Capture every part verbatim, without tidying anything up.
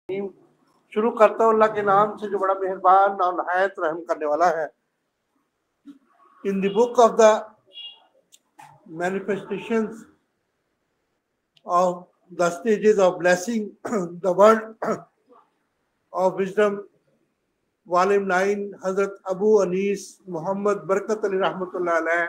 शुरू करता हूँ अल्लाह के नाम से जो बड़ा मेहरबान और नहायत रहम करने वाला है। In the book of the manifestations of the stages of blessing the world of wisdom volume nine, Hazrat Abu Anees Mohammad Barkat Ali रहमतुल्लाह अलैह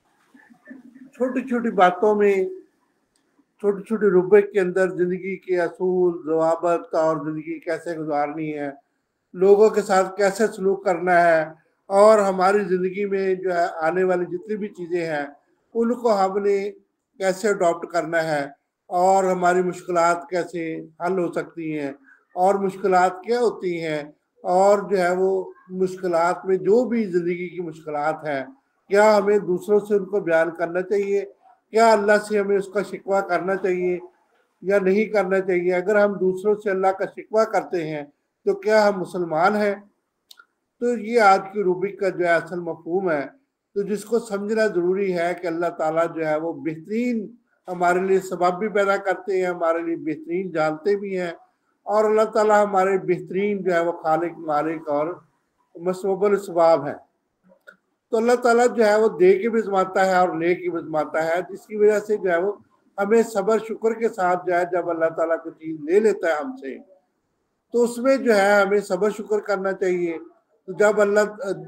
छोटी छोटी बातों में, छोटी छोटी रुब्रिक के अंदर जिंदगी के असूल, जवाबत और जिंदगी कैसे गुजारनी है, लोगों के साथ कैसे सलूक करना है, और हमारी ज़िंदगी में जो है आने वाली जितनी भी चीज़ें हैं उनको हमने कैसे अडॉप्ट करना है, और हमारी मुश्किलात कैसे हल हो सकती हैं, और मुश्किलात क्या होती हैं, और जो है वो मुश्किलात में जो भी ज़िंदगी की मुश्किलात हैं क्या हमें दूसरों से उनको बयान करना चाहिए, क्या अल्लाह से हमें उसका शिकवा करना चाहिए या नहीं करना चाहिए। अगर हम दूसरों से अल्लाह का शिकवा करते हैं तो क्या हम मुसलमान हैं। तो ये आज की रूबिक का जो है असल मफहूम है। तो जिसको समझना ज़रूरी है कि अल्लाह ताला जो है वो बेहतरीन हमारे लिए सबब भी पैदा करते हैं, हमारे लिए बेहतरीन जानते भी हैं, और अल्लाह ताला हमारे बेहतरीन जो है वो खालिक मालिक और मसबुल सवाब है। तो अल्लाह ताला जो है वो दे के भी जमाता है और ले के भी जमाता है, जिसकी वजह से जो है वो हमें सबर शुक्र के साथ जो है जब अल्लाह ताला कोई चीज़ ले लेता है हमसे तो उसमें जो है हमें सबर शुक्र करना चाहिए। तो जब अल्लाह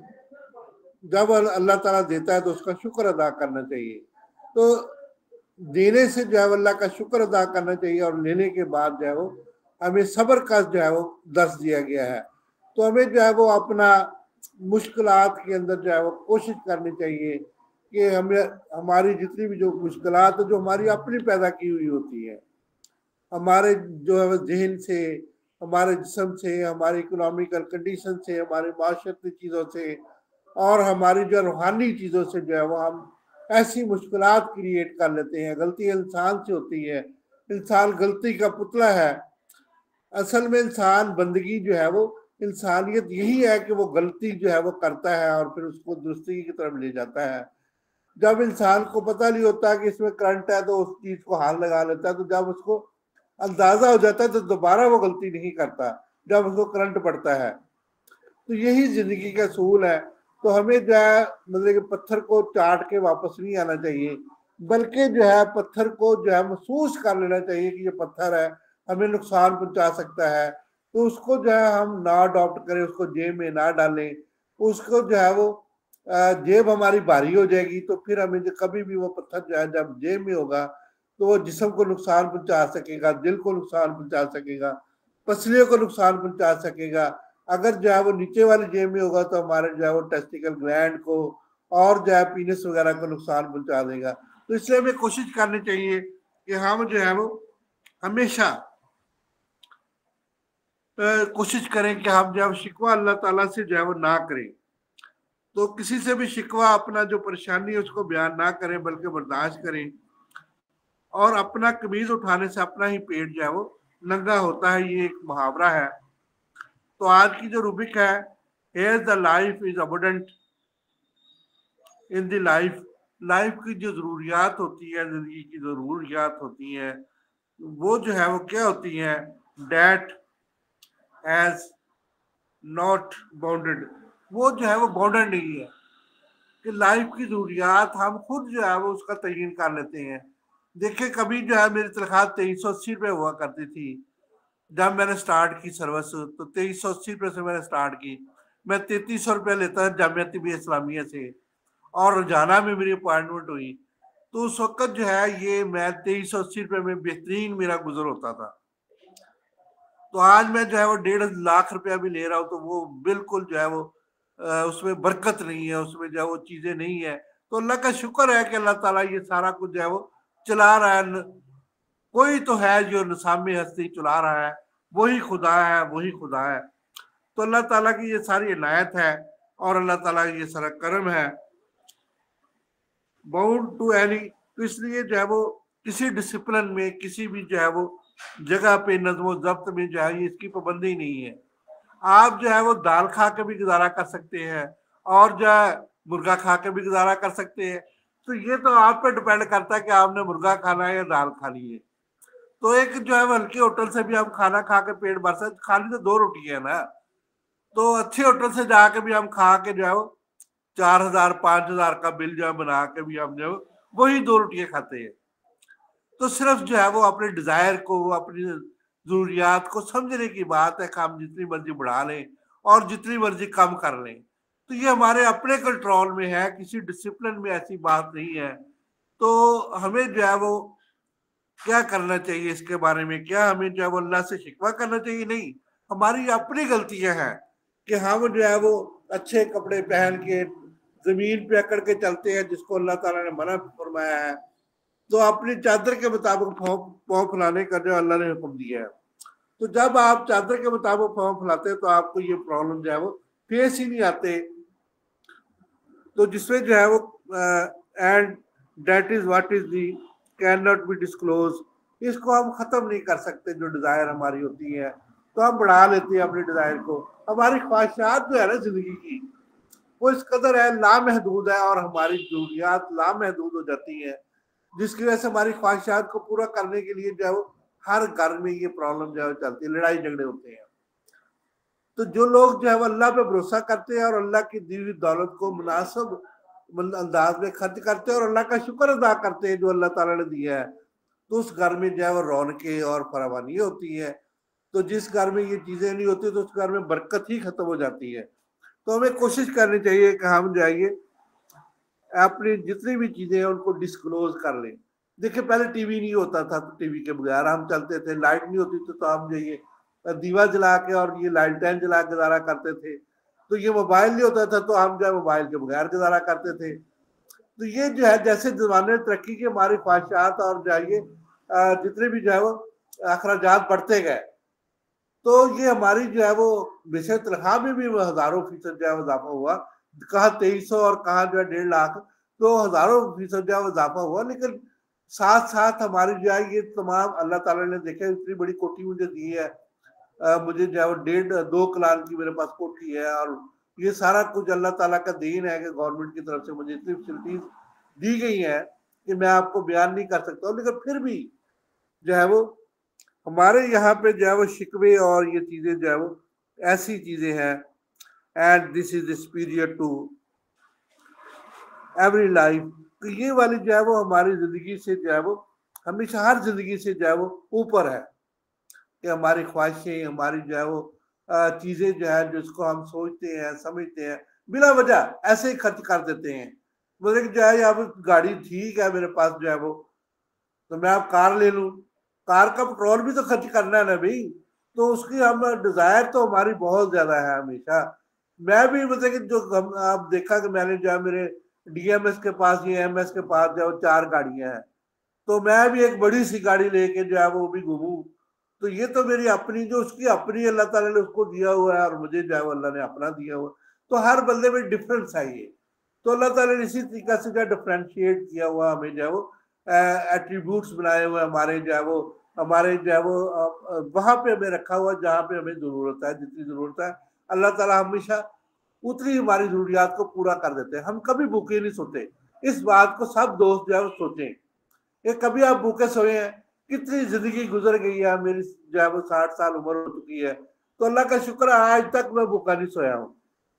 जब अल्लाह ताला देता है तो उसका शुक्र अदा करना चाहिए। तो देने से जो है अल्लाह का शुक्र अदा करना चाहिए, और लेने के बाद जो है वो हमें सब्र का जो है वो दर्ज दिया गया है। तो हमें जो है वो अपना मुश्किलात के अंदर जो है वो कोशिश करनी चाहिए कि हमें हमारी जितनी भी जो मुश्किलात जो हमारी अपनी पैदा की हुई होती है, हमारे जो है वो जहन से, हमारे जिस्म से, हमारी इकोनॉमिकल कंडीशन से, हमारी माशरती चीज़ों से और हमारी जो रूहानी चीज़ों से जो है वो हम ऐसी मुश्किलात क्रिएट कर लेते हैं। गलती इंसान से होती है, इंसान गलती का पुतला है। असल में इंसान बंदगी जो है वो इंसानियत यही है कि वो गलती जो है वो करता है और फिर उसको दुरुस्ती की तरफ ले जाता है। जब इंसान को पता नहीं होता कि इसमें करंट है तो उस चीज़ को हाथ लगा लेता है, तो जब उसको अंदाजा हो जाता है तो दोबारा वो गलती नहीं करता जब उसको करंट पड़ता है। तो यही जिंदगी का असूल है। तो हमें जो है मतलब कि पत्थर को चाट के वापस नहीं आना चाहिए, बल्कि जो है पत्थर को जो है महसूस कर लेना चाहिए कि ये पत्थर है, हमें नुकसान पहुंचा सकता है। तो उसको जो है हम ना अडॉप्ट करें, उसको जेब में ना डालें। उसको जो है वो जेब हमारी भारी हो जाएगी तो फिर हमें जो कभी भी वो पत्थर जो है जब जेब में होगा तो वो जिस्म को नुकसान पहुंचा सकेगा, दिल को नुकसान पहुंचा सकेगा, पसलियों को नुकसान पहुंचा सकेगा। अगर जो है वो नीचे वाली जेब में होगा तो हमारे जो है वो टेस्टिकल ग्लैंड को और जो है पीनस वगैरह को नुकसान पहुंचा देगा। तो इसलिए हमें कोशिश करनी चाहिए कि हम जो है वो हमेशा कोशिश करें कि हम जो है शिकवा अल्लाह ताला से जो है वो ना करें। तो किसी से भी शिकवा अपना जो परेशानी है उसको बयान ना करें, बल्कि बर्दाश्त करें। और अपना कमीज उठाने से अपना ही पेट जो है वो नंगा होता है, ये एक मुहावरा है। तो आज की जो रूबिक है, here the life is abundant in the life. Life की जो जरूरियात होती है, जिंदगी की जरूरियात होती हैं, वो जो है वो क्या होती हैं, डेट एज नॉट बाउंडेड। वो जो है वो बाउंडेड नहीं है कि लाइफ की जरूरियात हम खुद जो है वो उसका तयन कर लेते हैं। देखिए कभी जो है मेरी तनख्वाह तेईस सौ अस्सी रुपये हुआ करती थी जब मैंने स्टार्ट की सर्विस, तो तेईस सौ अस्सी रुपये से मैंने स्टार्ट की। मैं तैतीस सौ रुपये लेता था जामिया तिबिया इस्लामिया से, और रोजाना में मेरी अपॉइंटमेंट हुई तो उस वक्त जो है ये मैं तेईस सौ अस्सी रुपये में बेहतरीन मेरा गुजर होता था। तो आज मैं जो है वो डेढ़ लाख रुपया भी ले रहा हूँ तो वो बिल्कुल जो है वो उसमें बरकत नहीं है, उसमें जो है वो चीजें नहीं है। तो अल्लाह का शुक्र है कि अल्लाह ताला ये सारा कुछ जो है वो चला रहा है। कोई तो है जो निसामी हस्ती चला रहा है, वही खुदा है, वही खुदा है। तो अल्लाह ताला की ये सारी इनायत है और अल्लाह ताला की ये सारा करम है। बाउंड टू एनी, तो इसलिए जो है वो किसी डिसिप्लिन में, किसी भी जो है वो जगह पे नज्म जब्त में जो है इसकी पाबंदी नहीं है। आप जो है वो दाल खा के भी गुजारा कर सकते हैं और जो है मुर्गा खा के भी गुजारा कर सकते हैं। तो ये तो आप पे डिपेंड करता है कि आपने मुर्गा खाना है या दाल खानी है। तो एक जो है हल्के होटल से भी हम खाना खा के पेट भर सकते, खाली तो दो रोटी है ना, तो अच्छे होटल से जाके भी हम खा के जो है वो चार हजार पांच हजार का बिल जो है बना के भी हम जो वही दो रोटियां खाते हैं। तो सिर्फ जो है वो अपने डिजायर को, अपनी जरूरियात को समझने की बात है कि हम जितनी मर्जी बढ़ा लें और जितनी मर्जी कम कर लें, तो ये हमारे अपने कंट्रोल में है, किसी डिसिप्लिन में ऐसी बात नहीं है। तो हमें जो है वो क्या करना चाहिए इसके बारे में, क्या हमें जो है वो अल्लाह से शिकवा करना चाहिए? नहीं, हमारी अपनी गलतियां हैं कि हम जो है वो अच्छे कपड़े पहन के जमीन पे अकड़ के चलते हैं, जिसको अल्लाह ताला ने मना फरमाया है। तो अपनी चादर के मुताबिक पाँव फैलाने का जो अल्लाह ने हुक्म दिया है, तो जब आप चादर के मुताबिक पाँव फैलाते हैं तो आपको ये प्रॉब्लम जो है वो फेस ही नहीं आते। तो जिसमें जो है वो and that is what is the can not be disclose, इसको हम खत्म नहीं कर सकते। जो डिजायर हमारी होती है तो हम बढ़ा लेते हैं अपने डिजायर को। हमारी ख्वाहिशात जो है ना जिंदगी की, वो इस कदर है, लामहदूद है, और हमारी जरूरियात लामहदूद हो जाती है, जिसकी वजह से हमारी ख्वाहिशात को पूरा करने के लिए जो है वो हर घर में ये प्रॉब्लम जो है चलती है, लड़ाई झगड़े होते हैं। तो जो लोग जो है वो अल्लाह पे भरोसा करते हैं और अल्लाह की दी हुई दौलत को मुनासिब अंदाज में खर्च करते हैं और अल्लाह का शुक्र अदा करते हैं जो अल्लाह ताला ने दिया है, तो उस घर में जो है वो रौनकें और फरावानी होती है। तो जिस घर में ये चीजें नहीं होती तो उस घर में बरकत ही खत्म हो जाती है। तो हमें कोशिश करनी चाहिए कि हम जाइए अपनी जितनी भी चीजें हैं उनको डिस्क्लोज कर लें। देखिए पहले टीवी नहीं होता था तो टीवी के बगैर हम चलते थे, लाइट नहीं होती तो, तो हम जाइए दीवा जला के और ये लालटेन जला के गुजारा करते थे। तो ये मोबाइल नहीं होता था तो हम जो है मोबाइल के बगैर गुजारा करते थे। तो ये जो है जैसे जमाने तरक्की की हमारी ख्वाहिशात और जाइए जितने भी जो है वो अखराजात बढ़ते गए, तो ये हमारी जो है वो विषय तनख्वाह में भी हजारों फीसद जो है वो इजाफा हुआ। कहा तेईस सौ और कहा जो है डेढ़ लाख, तो हजारों फीसद जो है वो इजाफा हुआ। लेकिन साथ साथ हमारी जो है ये तमाम अल्लाह ताला ने देखे इतनी बड़ी कोठी मुझे दी है, आ, मुझे जो है वो डेढ़ दो कलाल की मेरे पास कोठी है, और ये सारा कुछ अल्लाह ताला का दीन है कि गवर्नमेंट की तरफ से मुझे इतनी फैसिलिटीज दी गई है कि मैं आपको बयान नहीं कर सकता। लेकिन फिर भी जो है वो हमारे यहाँ पे जो है वो शिकवे और ये चीजें जो है वो ऐसी चीजें हैं, and this is superior to every life. तो ये वाली जो है वो हमारी जिंदगी से जो है वो हमेशा हर जिंदगी से जो है वो ऊपर है कि हमारी ख्वाहिशें, हमारी जो है वो चीजें जो है जिसको हम सोचते हैं समझते हैं बिना वजह ऐसे ही खर्च कर देते हैं। मतलब जो है अब गाड़ी ठीक है मेरे पास जो है वो, तो मैं अब कार ले लूं, कार का पेट्रोल भी तो खर्च करना है ना भाई। तो उसकी हम डिजायर तो हमारी बहुत ज्यादा है हमेशा। मैं भी मतलब कि जो हम आप देखा कि मैंने जो है मेरे डीएमएस के पास ये एमएस के पास जो चार गाड़ियां हैं, तो मैं भी एक बड़ी सी गाड़ी लेके जो है वो भी घूमूं। तो ये तो मेरी अपनी, जो उसकी अपनी अल्लाह ताला ने उसको दिया हुआ है और मुझे जो है वो अल्लाह ने अपना दिया हुआ। तो हर बंदे में डिफरेंस है ये। तो अल्लाह ताला ने इसी तरीके से जो डिफ्रेंशिएट किया हुआ हमें जो है वो एट्रीब्यूट्स बनाए हुए हमारे जो है वो हमारे जो है वो वहां पे हमें रखा हुआ जहाँ पे हमें जरूरत है, जितनी जरूरत है अल्लाह ताला हमेशा उतनी हमारी जरूरियात को पूरा कर देते हैं। हम कभी भूखे नहीं सोते, इस बात को सब दोस्त जो है वो सोचें। ये कभी आप भूखे सोए हैं? कितनी जिंदगी गुजर गई है, मेरी जो है वो साठ साल उम्र हो चुकी है, तो अल्लाह का शुक्र है आज तक मैं भूखा नहीं सोया हूँ।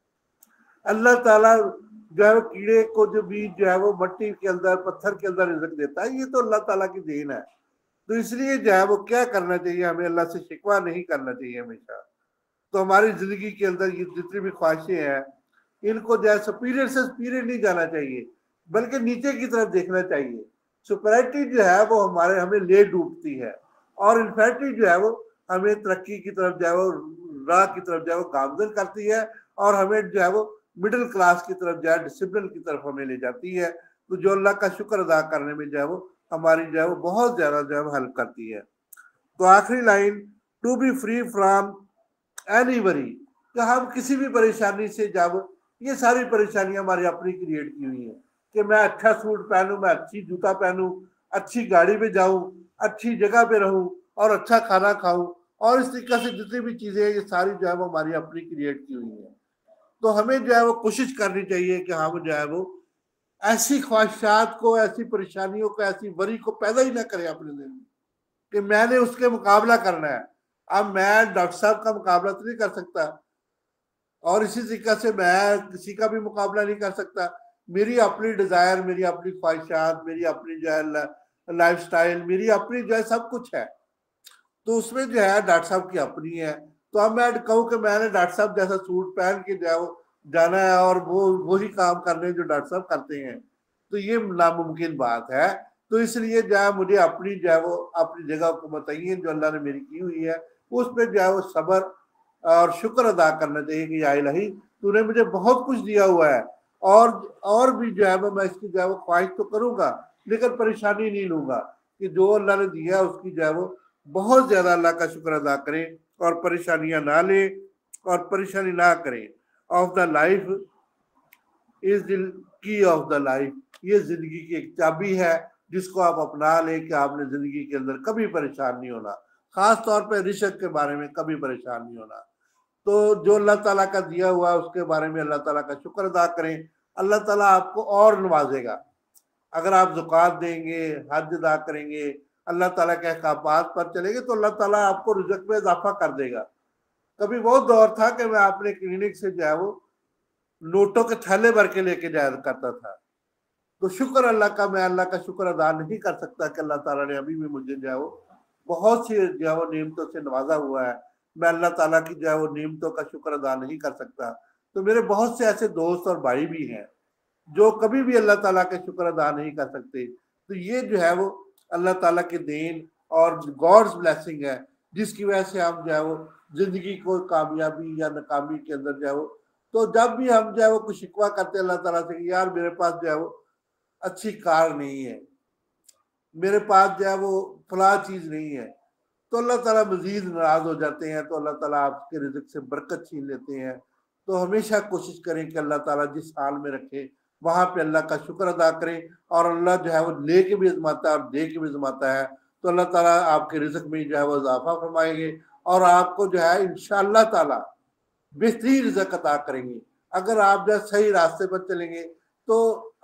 अल्लाह ताला जो है वो कीड़े को जो बीज जो है वो मट्टी के अंदर पत्थर के अंदर रिज़्क देता है, ये तो अल्लाह ताला की देन है। तो इसलिए जो है वो क्या करना चाहिए, हमें अल्लाह से शिकवा नहीं करना चाहिए हमेशा। तो हमारी जिंदगी के अंदर ये जितनी भी ख्वाहिशें हैं इनको जो है सुपीरियर से सुपीरियर नहीं जाना चाहिए, बल्कि नीचे की तरफ देखना चाहिए। सुपरियरिटी जो है वो हमारे हमें ले डूबती है, और इन्फेरिटी जो है वो हमें तरक्की की तरफ जो है वो राह की तरफ जो है वो गामजन करती है, और हमें जो है वो मिडिल क्लास की तरफ जो है डिसिप्लिन की तरफ हमें ले जाती है। तो जो अल्लाह का शुक्र अदा करने में जो है वो हमारी जो है वो बहुत ज्यादा जो है हेल्प करती है। तो आखिरी line, to be free from any worry, कि हम किसी भी परेशानी से, जब ये सारी परेशानियां हमारी अपनी क्रिएट की हुई है कि मैं अच्छा सूट पहनूं, मैं अच्छी जूता पहनूं, अच्छी गाड़ी पे जाऊं, अच्छी जगह पे रहूं और अच्छा खाना खाऊं, और इस तरीके से जितनी भी चीजें हैं ये सारी जो है वो हमारी अपनी क्रिएट की हुई है। तो हमें जो है वो कोशिश करनी चाहिए कि हम जो है वो ऐसी ख्वाहिशात को, ऐसी परेशानियों को, ऐसी वरी को पैदा ही ना करें अपने दिल में। कि मैंने उसके मुकाबला करना है। अब मैं डॉक्टर साहब का मुकाबला तो नहीं कर सकता, और इसी तरीके से मैं किसी का भी मुकाबला नहीं कर सकता। मेरी अपनी डिजायर, मेरी अपनी ख्वाहिशात, मेरी अपनी जो है लाइफ स्टाइल, मेरी अपनी जो है सब कुछ है। तो उसमें जो है डॉक्टर साहब की अपनी है। तो अब मैं कहूँ कि मैंने डॉक्टर साहब जैसा सूट पहन के जो है वो जाना है और वो वही काम करने जो डॉक्टर साहब करते हैं, तो ये नामुमकिन बात है। तो इसलिए जो है मुझे अपनी जो है वो अपनी जगह को बताइए जो अल्लाह ने मेरी की हुई है, उस पर जो है वो सब्र और शुक्र अदा करना चाहिए कि या इलाही तूने मुझे बहुत कुछ दिया हुआ है, और और भी जो है वो मैं इसकी जो है वो ख्वाहिश तो करूंगा, लेकिन परेशानी नहीं लूंगा। कि जो अल्लाह ने दिया है उसकी जो है वो बहुत ज्यादा अल्लाह का शुक्र अदा करें और परेशानियां ना लें और परेशानी ना करें। Of the life is the key of the life, ये जिंदगी की एक चाबी है जिसको आप अपना लें कि आपने जिंदगी के अंदर कभी परेशान नहीं होना, खास तौर पे रिस्क के बारे में कभी परेशान नहीं होना। तो जो अल्लाह ताला का दिया हुआ है उसके बारे में अल्लाह ताला का शुक्र अदा करें, अल्लाह ताला आपको और नवाजेगा। अगर आप ज़कात देंगे, हज अदा करेंगे, अल्लाह ताला के अहकामात पर चलेंगे, तो अल्लाह ताला आपको रिज़्क में इजाफा कर देगा। कभी वो दौर था कि मैं अपने क्लिनिक से जो है वो नोटों के थैले भर के लेके जाया करता था। तो शुक्र अल्लाह का, मैं अल्लाह का शुक्र अदा नहीं कर सकता कि अल्लाह ताला ने अभी भी मुझे जो है वो बहुत सी जो है वो नेमतों से नवाजा हुआ है। मैं अल्लाह ताला की जो है वो नेमतों का शुक्र अदा नहीं कर सकता। तो मेरे बहुत से ऐसे दोस्त और भाई भी हैं जो कभी भी अल्लाह ताला के शुक्र अदा नहीं कर सकते। तो ये जो है वो अल्लाह ताला के देन और गॉड्स ब्लेसिंग है, जिसकी वजह से हम जो है वो जिंदगी को कामयाबी या नाकामी के अंदर जो है वो, तो जब भी हम जो है वो कुछ शिकवा करते हैं अल्लाह ताला से कि यार मेरे पास जो है वो अच्छी कार नहीं है, मेरे पास जो है वो फला चीज नहीं है, तो अल्लाह ताला मजीद नाराज हो जाते हैं। तो अल्लाह ताला आपके रिज़्क से बरकत छीन लेते हैं। तो हमेशा कोशिश करें कि अल्लाह ताला जिस हाल में रखे वहां पे अल्लाह का शुक्र अदा करें, और अल्लाह जो है वो ले के भी आजमाता है और दे के भी आजमाता है। तो अल्लाह ताला आपके रिज़्क में जो है वो इजाफा फरमाएंगे और आपको जो है इंशाअल्लाह ताला बेहतरीन रिज़्क अता करेंगे। अगर आप जो सही रास्ते पर चलेंगे तो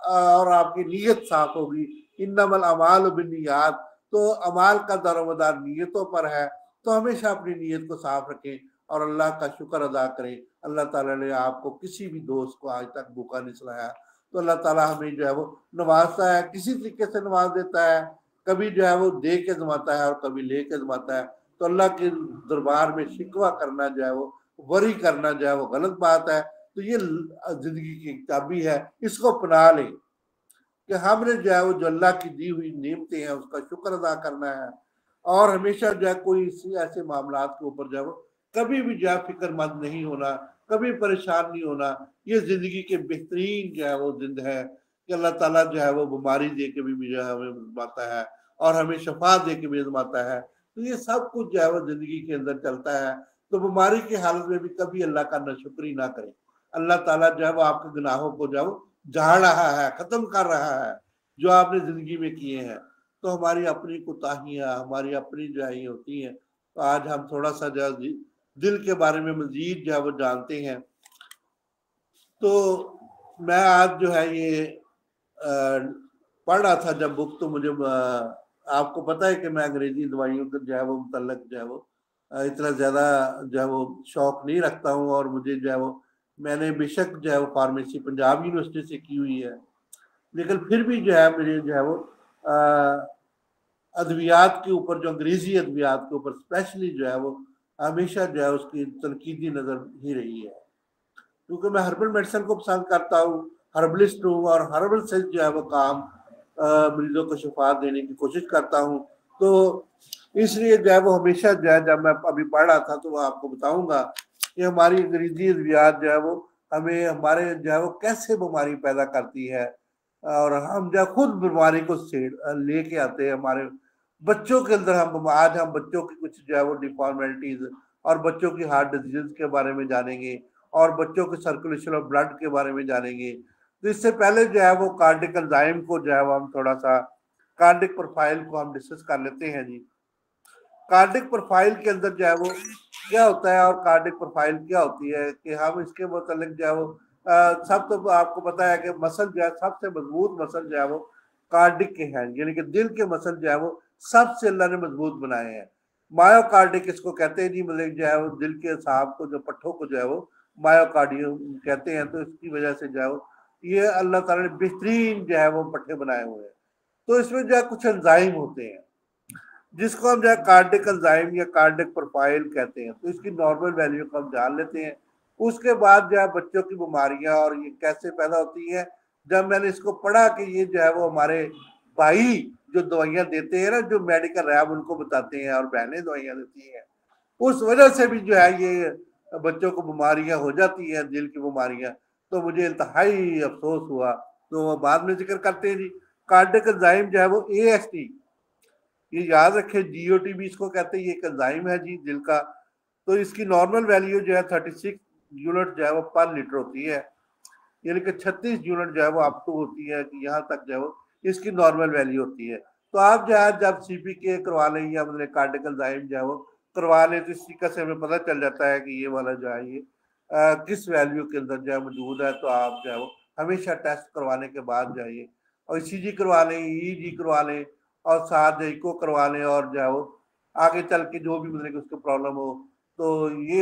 और आपकी नीयत साफ होगी, इन्नमल अमाल बिन्नियात, तो अमाल का दारोमदार नीयतों पर है। तो हमेशा अपनी नीयत को साफ रखें और अल्लाह का शुक्र अदा करें। अल्लाह ताला ने आपको किसी भी दोस्त को आज तक भूखा नहीं सुनाया। तो अल्लाह ताला हमें जो है वो नवाजता है, किसी तरीके से नवाज देता है, कभी जो है वो दे के जमाता है और कभी ले के जमाता है। तो अल्लाह के दरबार में शिकवा करना जो है वो, वरी करना जो है वो गलत बात है। तो ये जिंदगी की एक चाबी है, इसको अपना लें कि हमने जो है वो जो अल्लाह की दी हुई नेमतें हैं उसका शुक्र अदा करना है, और हमेशा जो है कोई इसी ऐसे मामला के ऊपर जो है वो कभी भी जो है फिक्रमंद नहीं होना, कभी परेशान नहीं होना। ये जिंदगी के बेहतरीन जो है वो जिंद है कि अल्लाह ताला जो है वो बीमारी दे के भी जो है हमें आजमाता है और हमें शफा दे के भी आजमाता है। तो ये सब कुछ जो है वो जिंदगी के अंदर चलता है। तो बीमारी की हालत में भी कभी अल्लाह का नाशुक्री ना करें। अल्लाह ताला जो है वो आपके गुनाहों को जो है वो झाड़ रहा है, खत्म कर रहा है जो आपने जिंदगी में किए हैं। तो हमारी अपनी कोताहियां, हमारी अपनी जो है ये होती हैं। तो आज हम थोड़ा सा जो है दिल के बारे में मजीद जो है वो जानते हैं। तो मैं आज जो है ये पढ़ रहा था जब बुक, तो मुझे आपको पता है कि मैं अंग्रेजी दवाइयों का जो है वो मुतल्लक जो है वो इतना ज्यादा जो है वो शौक नहीं रखता हूँ, और मुझे जो है वो मैंने बेशक जो है वो फार्मेसी पंजाब यूनिवर्सिटी से की हुई है, लेकिन फिर भी जो है मेरे जो है वो अद्वियात के ऊपर, जो अंग्रेजी अद्वियात के ऊपर स्पेशली जो है वो हमेशा जो है उसकी तनकीदी नजर ही रही है। क्योंकि मैं हर्बल मेडिसिन को पसंद करता हूँ, हर्बलिस्ट हूँ, और हर्बल से जो है वो काम मरीजों को शिफा देने की कोशिश करता हूँ। तो इसलिए जो है वो हमेशा जो है, जब मैं अभी पढ़ रहा था तो वो आपको बताऊंगा कि हमारी अंग्रेजी अद्वियात जो है वो हमें हमारे जो है वो कैसे बीमारी पैदा करती है, और हम जो खुद बीमारी को लेके आते हैं। हमारे बच्चों के अंदर हम आज हम बच्चों की कुछ जो है वो डिफॉर्मेलिटीज और बच्चों की हार्ट डिजीज के बारे में जानेंगे, और बच्चों के सर्कुलेशन ऑफ ब्लड के बारे में जानेंगे। तो इससे पहले जो है वो कार्डिक एंजाइम को जो है वो हम थोड़ा सा कार्डिक प्रोफाइल को हम डिस्कस कर लेते हैं जी। कार्डिक प्रोफाइल के अंदर जो है वो क्या होता है और कार्डिक प्रोफाइल क्या होती है, कि हम इसके मुतालिक जो है वो आ, सब तो आपको पता है कि मसल जो है सबसे मजबूत मसल जो है वो कार्डिक के हैं, यानी कि दिल के मसल जो है वो सबसे अल्लाह ने मजबूत बनाए हैं। मायोकार्डिक इसको कहते हैं जी, मतलब जो है वो दिल के सांप को, जो पट्ठों को जो है वो मायोकार्डियम कहते हैं। तो इसकी वजह से जो है वो ये अल्लाह ताला ने बेहतरीन जो है वो पट्टे बनाए हुए हैं। तो इसमें जो है कुछ एंजाइम होते हैं जिसको हम जो है कार्डिक एंजाइम या कार्डिक प्रोफाइल कहते हैं। तो इसकी नॉर्मल वैल्यू को हम जान लेते हैं। उसके बाद जो है बच्चों की बीमारियां और ये कैसे पैदा होती है, जब मैंने इसको पढ़ा कि ये जो है वो हमारे भाई जो दवाइयां देते हैं ना, जो मेडिकल रैब उनको बताते हैं और बहनें दवाइयां देती हैं, उस वजह से भी जो है ये बच्चों को बीमारियां हो जाती हैं, दिल की बीमारियां। तो मुझे इंतहाई अफसोस हुआ। तो बाद में जिक्र करते हैं जी, कार्डिक एंजाइम जो है वो ए एस टी, ये याद रखें, जीओटी भी इसको कहते हैं, ये एक एंजाइम है जी दिल का। तो इसकी नॉर्मल वैल्यू जो है थर्टी सिक्स यूनिट जो है वो पर लीटर होती है, यानी कि छत्तीस यूनिट जो है वो अप टू होती है कि यहाँ तक जो है वो इसकी नॉर्मल वैल्यू होती है। तो आप जो है जब सीपी के करवा लें या मतलब कार्डिक एंजाइम जो है वो करवा लें, तो इस तरीके से हमें पता चल जाता है कि ये वाला जो है ये आ, किस वैल्यू के अंदर जो है मौजूद है। तो आप जो है वो हमेशा टेस्ट करवाने के बाद जाइए और ईसीजी करवा लें, ईईजी करवा लें और साथ इको करवा लें, और जो है वो आगे चल के जो भी मतलब उसको प्रॉब्लम हो तो ये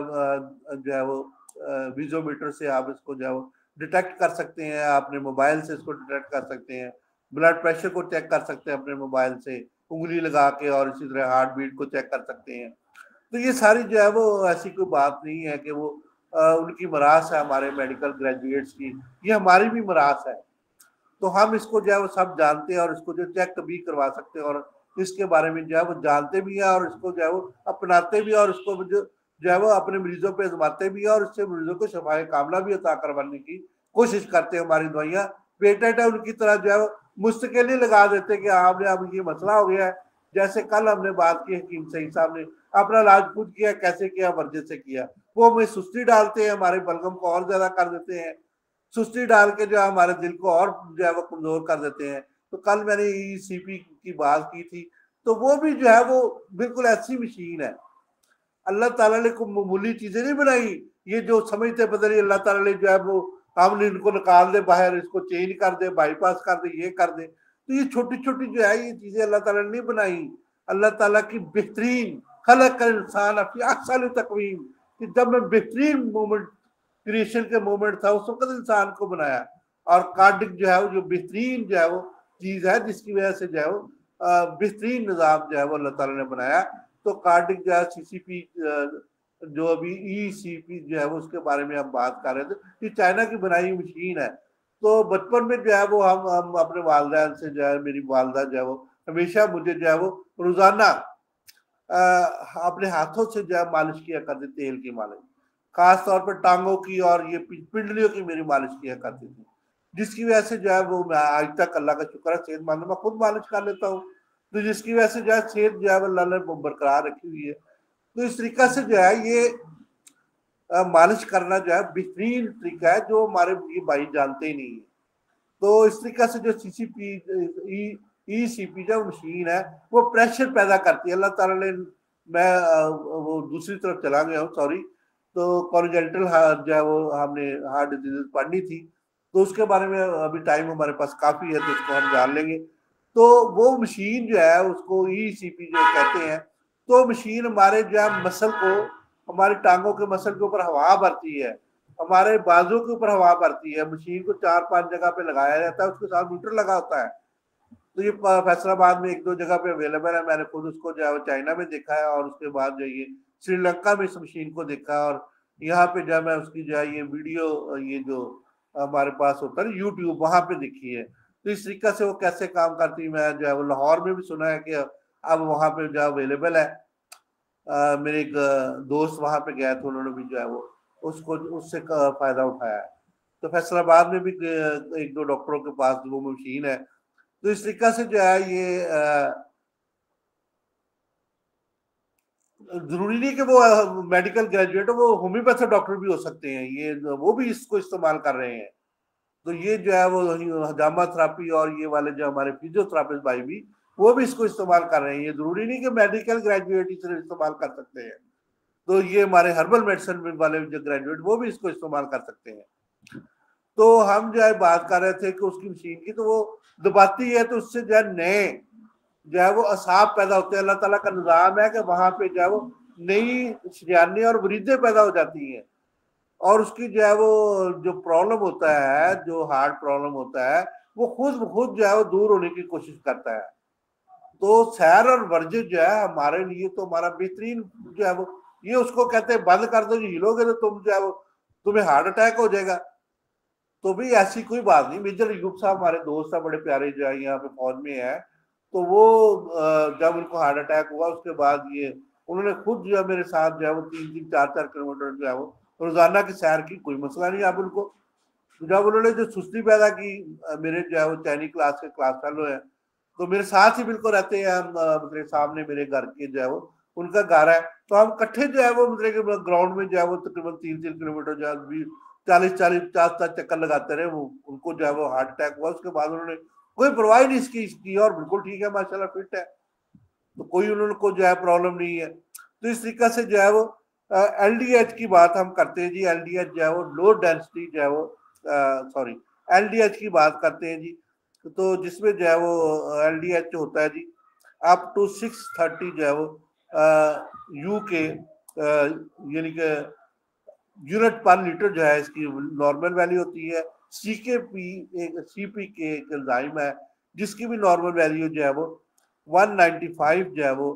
जो है वो विजोमीटर से आप इसको जो है वो डिटेक्ट कर सकते हैं। अपने मोबाइल से इसको डिटेक्ट कर सकते हैं, ब्लड प्रेशर को चेक कर सकते हैं अपने मोबाइल से उंगली लगा के, और इसी तरह हार्ट बीट को चेक कर सकते हैं। तो ये सारी जो है वो ऐसी कोई बात नहीं है कि वो आ, उनकी मरास है हमारे मेडिकल ग्रेजुएट्स की, ये हमारी भी मरास है। तो हम इसको जो है वो सब जानते हैं और इसको जो चेक भी करवा सकते हैं और इसके बारे में जो है वो जानते भी हैं और इसको जो है वो अपनाते भी हैं और इसको जो जो है वो अपने मरीजों पे आजमाते भी हैं और इससे मरीजों को शफाए कामला भी अता करवाने की कोशिश करते हैं। हमारी दवाइयाँ पेटेंट है, उनकी तरह जो है वो मुस्तकिल ही लगा देते कि आपने अब ये मसला हो गया है। जैसे कल हमने बात की हकीम सईद साहब ने अपना इलाज खुद किया, कैसे किया, वर्जिश से किया, वो हमें सुस्ती डालते हैं, हमारे बलगम को और ज्यादा कर देते हैं, सुस्ती डाल के जो है हमारे दिल को और जो है वो कमजोर कर देते हैं। तो कल मैंने ईसीपी की बात की थी, तो वो भी जो है वो बिल्कुल ऐसी मशीन है। अल्लाह ताला ने कोई मामूली चीजें नहीं बनाई, ये जो समझते पता नहीं अल्लाह ताला ने जो है वो हमने इनको निकाल दे बाहर, इसको चेंज कर दे, बाईपास कर दे, ये कर दे। तो ये छोटी छोटी जो है ये चीजें अल्लाह ताला ने नहीं बनाई। अल्लाह ताला की बेहतरीन खलक का इंसान अपनी अक्सल तकवीम कि जब मैं बेहतरीन मोमेंट क्रिएशन के मोमेंट था उस वक्त इंसान को बनाया। और कार्डिक जो है वो जो बेहतरीन जो है वो चीज है जिसकी वजह से जो है वो बेहतरीन निज़ाम जो है वो अल्लाह ताला ने बनाया। तो कार्डिक जो है सीसीपी जो अभी ईसीपी जो है वो उसके बारे में हम बात कर रहे थे, ये चाइना की बनाई मशीन है। तो बचपन में जो है वो हम हम अपने वालदैन से जो है, मेरी वालदा जो है वो हमेशा मुझे जो है वो रोजाना अपने हाथों से जो है मालिश किया करते, तेल की मालिश, खास तौर पर टांगों की और ये पिंडलियों की मेरी मालिश किया करती थी, जिसकी वजह से जो है वो मैं आज तक अल्लाह का शुक्र है सेहतमंद, मैं खुद मालिश कर लेता हूँ। तो जिसकी वजह से जो है सेहत जो है अल्लाह ने बरकरार रखी हुई है। तो इस तरीका से जो है ये मालिश करना जो है बेहतरीन तरीका है जो हमारे ये भाई जानते ही नहीं है। तो इस तरीका से जो सीसीपी ई सीपी जो मशीन है वो प्रेशर पैदा करती है। अल्लाह ताला ने, मैं वो दूसरी तरफ चला गया हूँ, सॉरी। तो कॉन्जेनिटल जो है वो हमने हार्ट डिजीज पढ़नी थी, तो उसके बारे में अभी टाइम हमारे पास काफी है तो उसको हम जान लेंगे। तो वो मशीन जो है उसको ई सी पी जो कहते हैं। तो मशीन हमारे जो है मसल को, हमारी टांगों के मसल के ऊपर हवा भरती है, हमारे बाजू के ऊपर हवा भरती है। मशीन को चार पांच जगह पे लगाया जाता है, उसके साथ मीटर लगा होता है। तो ये फैसलाबाद में एक दो जगह पे अवेलेबल है, मैंने खुद उसको जो है चाइना में देखा है और उसके बाद जो ये श्रीलंका में इस मशीन को देखा है, और यहाँ पे जो है मैं उसकी जो है ये वीडियो ये जो हमारे पास होता है यूट्यूब, वहां पे देखी है। तो इस तरीके से वो कैसे काम करती है, मैं जो है वो लाहौर में भी सुना है कि अब वहाँ पे जो है अवेलेबल है। आ, मेरे एक दोस्त वहां पे गया तो उन्होंने भी जो है वो उसको उससे फायदा उठाया है। तो फैसलाबाद में भी एक दो डॉक्टरों के पास वो मशीन है। तो इस तरीका से जो है ये जरूरी नहीं कि वो मेडिकल ग्रेजुएट हो, वो होम्योपैथिक डॉक्टर भी हो सकते हैं, ये वो भी इसको इस्तेमाल कर रहे हैं। तो ये जो है वो हजामा थेरापी और ये वाले जो हमारे फिजियोथेरापिस्ट भाई भी वो भी इसको इस्तेमाल कर रहे हैं। ये जरूरी नहीं कि मेडिकल ग्रेजुएट ही सिर्फ इस्तेमाल कर सकते हैं। तो ये हमारे हर्बल मेडिसिन वाले जो ग्रेजुएट वो भी इसको इस्तेमाल कर सकते हैं। तो हम जो है बात कर रहे थे कि उसकी मशीन की, तो वो दबाती है तो उससे जो है नए जो है वो असाब पैदा होते हैं। अल्लाह ताला का निज़ाम है कि वहां पे जो है वो नई शरियानी और वरीदें पैदा हो जाती हैं, और उसकी जो है वो जो प्रॉब्लम होता है, जो हार्ट प्रॉब्लम होता है, वो खुद खुद जो है वो दूर होने की कोशिश करता है। तो सैर और वर्जिश जो है हमारे लिए तो हमारा बेहतरीन जो है वो, ये उसको कहते हैं बंद कर दो, जो हिलोगे तो तुम जो है वो तुम्हें हार्ट अटैक हो जाएगा। तो भी ऐसी कोई बात नहीं। मेजर अयूब साहब हमारे दोस्त है, बड़े प्यारे, जो है यहाँ पे फौज में है। तो वो जब उनको हार्ट अटैक हुआ उसके बाद ये उन्होंने खुद जो है मेरे साथ जो है वो तीन तीन चार चार किलोमीटर जो है वो रोजाना की सैर की, कोई मसला नहीं। अब उनको जब उन्होंने जो सुस्ती पैदा की, मेरे जो है वो चैनी क्लास के क्लास फेलो है, तो मेरे साथ ही बिल्कुल रहते हैं हम, मेरे सामने मेरे घर के जो है वो उनका घर है, तो हम इकट्ठे जो है वो मतलब ग्राउंड में जो है वो तकरीबन तीन तीन किलोमीटर जो है चालीस चालीस पचास पचास चक्कर लगाते रहे। वो उनको जो है वो हार्ट अटैक हुआ, उसके बाद उन्होंने कोई परवाह नहीं इसकी इसकी और बिल्कुल ठीक है, माशाल्लाह फिट है, तो कोई उनको जो है प्रॉब्लम नहीं है। तो इस तरीके से जो है वो एल डी एच की बात हम करते हैं जी। एल डी एच जो है वो लो डेंसिटी जो है वो सॉरी एल डी एच की बात करते हैं जी। तो जिसमें जो है वो एल डी एच होता है जी अप टू सिक्स थर्टी जो है वो यू के यानी कि यूनिट पर लीटर जो है इसकी नॉर्मल वैल्यू होती है। सी के पी एक सी पी के एक एंजाइम है जिसकी भी नॉर्मल वैल्यू जो है वो वन नाइन्टी फाइव जो है वो